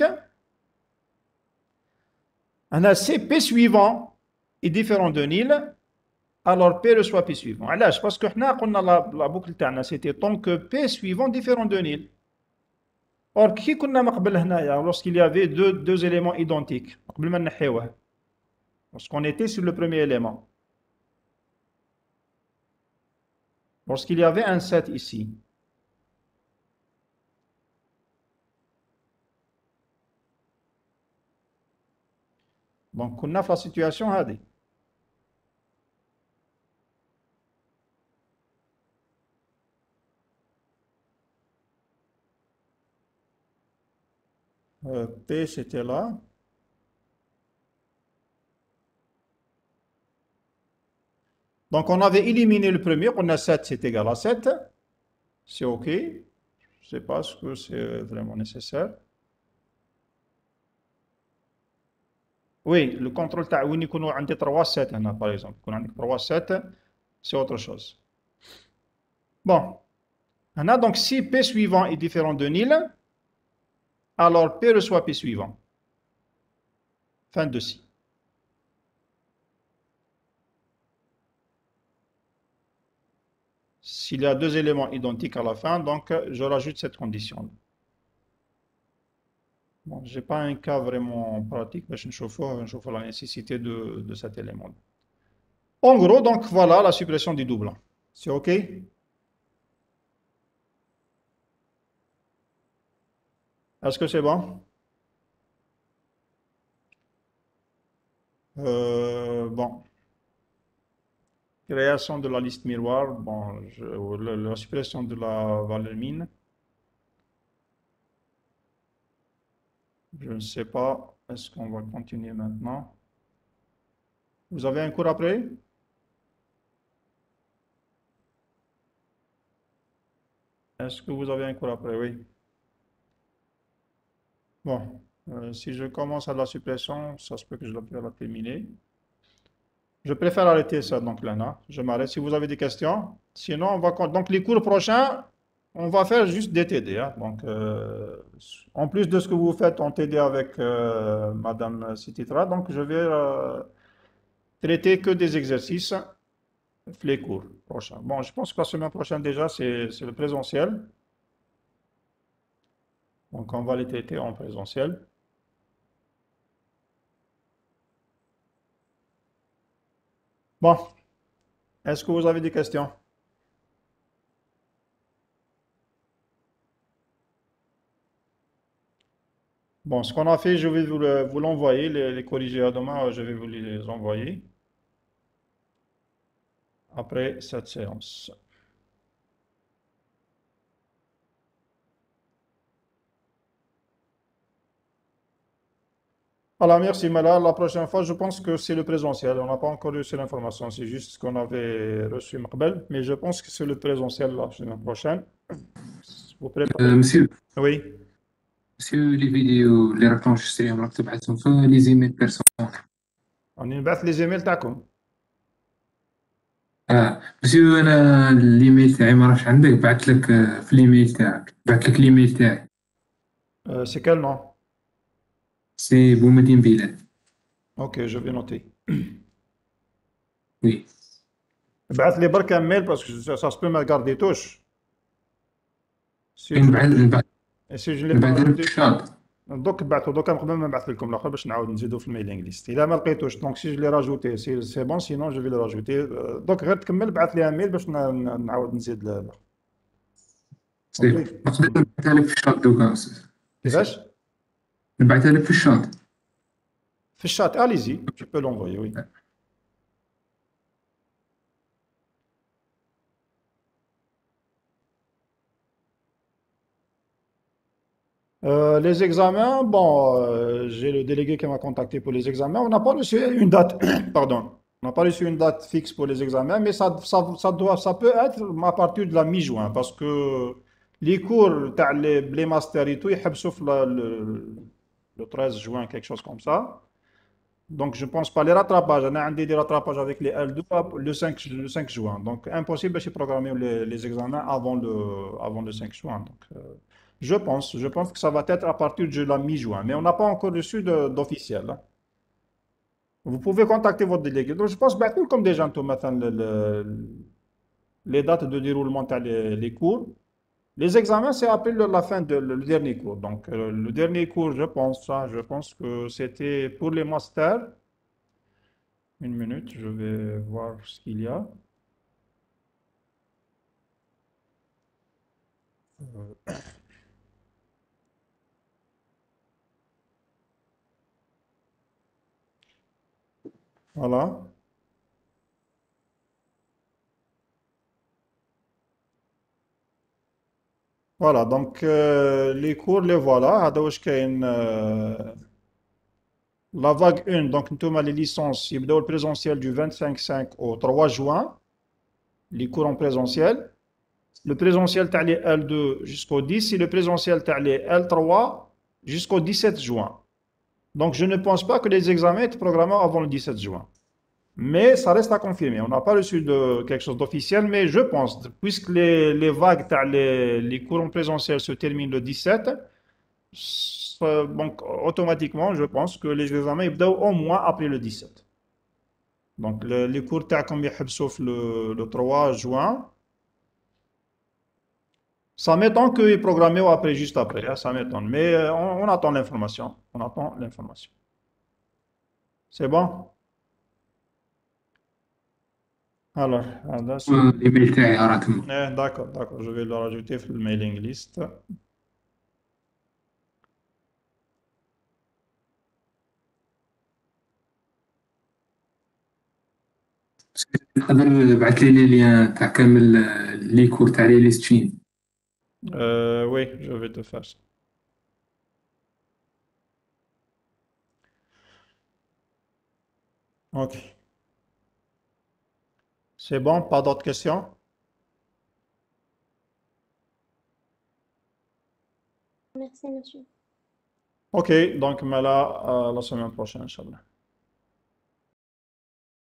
Speaker 1: c'est P suivant est différent de nil, alors P reçoit P suivant. علاش? Parce que la boucle تاعنا c'était tant que P suivant différent de nil. Or, كي كنا مقبل هنايا lorsqu'il y avait deux éléments identiques, قبل ما نحيوه, lorsqu'on était sur le premier élément, lorsqu'il y avait un 7 ici, donc on a la situation هذه. P c'était là. Donc on avait éliminé le premier, on a 7, c'est égal à 7. C'est OK. Je ne sais pas ce que c'est vraiment nécessaire. Oui, le contrôle تاع وين يكونوا عندي 3 7 هنا par exemple. يكون عندك 3 7, c'est autre chose. Bon. Maintenant, donc si P suivant est différent de nil, alors P reçoit P suivant. Fin de ci. S'il y a deux éléments identiques à la fin, donc je rajoute cette condition. Bon, je n'ai pas un cas vraiment pratique, mais je chauffe la nécessité de cet élément. En gros, donc voilà la suppression du doublon. C'est OK? Est-ce que c'est bon? Bon. Création de la liste miroir. Bon, la suppression de la valeur mine. Je ne sais pas. Est-ce qu'on va continuer maintenant? Vous avez un cours après? Est-ce que vous avez un cours après? Oui. Bon, si je commence à la suppression, ça se peut que je la terminer. Je préfère arrêter ça donc là, non? Je m'arrête si vous avez des questions. Sinon, on va donc les cours prochains, on va faire juste des TD, hein. Donc, en plus de ce que vous faites en TD avec Madame Sititra, donc je vais traiter que des exercices, les cours prochains. Bon, je pense que la semaine prochaine déjà, c'est le présentiel. Donc, on va les traiter en présentiel. Bon, est-ce que vous avez des questions? Bon, ce qu'on a fait, je vais vous l'envoyer, les corriger à demain, je vais vous les envoyer après cette séance. Voilà, merci Mala. La prochaine fois, je pense que c'est le présentiel. On n'a pas encore reçu l'information, c'est juste ce qu'on avait reçu Maqbel, mais je pense que c'est le présentiel la semaine prochaine. Vous préparez.
Speaker 3: مسيو
Speaker 1: Oui.
Speaker 3: لي فيديو اللي راك تنجستريهم راك تبعثهم في لي زيميل بيرسون.
Speaker 1: On نبعث les emails تاعكم.
Speaker 3: مسيو انا الايميل تاعي ما راهش عندك، بعثت لك في الايميل تاعك، بعثت لك الايميل تاعي.
Speaker 1: C'est quel nom?
Speaker 3: سي بومدين بلال.
Speaker 1: Ok, je vais noter.
Speaker 3: وي
Speaker 1: ابعث لي برك un mail parce que ça se peut me garder touche. Si je,
Speaker 3: نبعث
Speaker 1: et si je l'ai pas
Speaker 3: نبعث لك
Speaker 1: ajouté,
Speaker 3: في الشاط.
Speaker 1: دوك بعثوا دوك قبل ما نبعث لكم الاخر باش نعاود نزيدو في الميلينغ ليست اذا ما لقيتوش دونك سي جو لي راجوتي سي بون سينون جو في لي راجوتي دوك غير تكمل بعث لي ان ميل باش نعاود نزيد الاخر
Speaker 3: سي
Speaker 1: اوكي
Speaker 3: نقدر نبعثها لك في الشاط دوكا.
Speaker 1: كيفاش
Speaker 3: نبعثها لك في الشاط.
Speaker 1: في الشات اليزي tu peux l'envoyer oui. Les examens, bon, j'ai le délégué qui m'a contacté pour les examens. On n'a pas reçu une date, pardon, on n'a pas reçu une date fixe pour les examens, mais ça peut être à partir de la mi-juin, parce que les cours, t'as les masters et tout, ils sauf le 13 juin, quelque chose comme ça. Donc, je ne pense pas les rattrapages. On a des rattrapages avec les L2 le 5 juin. Donc, impossible de programmer les examens avant le 5 juin. Donc, je pense que ça va être à partir de la mi-juin. Mais on n'a pas encore reçu d'officiel, hein. Vous pouvez contacter votre délégué. Donc, je pense que comme déjà, les dates de déroulement les cours. Les examens, c'est après la fin de le dernier cours. Donc, le dernier cours, je pense que c'était pour les masters. Une minute, je vais voir ce qu'il y a. Voilà. Voilà, donc les cours, les voilà. هذا واش كاين la vague 1, donc نتوما les licences يبداو le présentiel du 25/5 au 3 juin. Les cours en présentiel. Le présentiel تاع les L2 jusqu'au 10 et le présentiel تاع les L3 jusqu'au 17 juin. Donc je ne pense pas que les examens étaient programmés avant le 17 juin. Mais ça reste à confirmer. On n'a pas reçu quelque chose d'officiel, mais je pense, puisque les vagues, les cours en présentiel se terminent le 17, donc automatiquement, je pense que les examens ils doivent au moins après le 17. Donc les cours comme sauf le 3 juin, ça m'étonne qu'ils est programmé après, juste après, hein, ça m'étonne. Mais on attend l'information. On attend l'information. C'est bon? Alors, là, c'est...
Speaker 3: الايميل تاعي راه تما.
Speaker 1: D'accord, d'accord, je vais le rajouter sur le mailing list.
Speaker 3: تقدر تبعث لي ليان تاع كامل لي كور تاع لي ليستين.
Speaker 1: Oui, je vais te faire ça. Ok. C'est bon, pas d'autres questions?
Speaker 2: Merci, monsieur.
Speaker 1: Ok, donc, mais là, la semaine prochaine, Inch'Allah.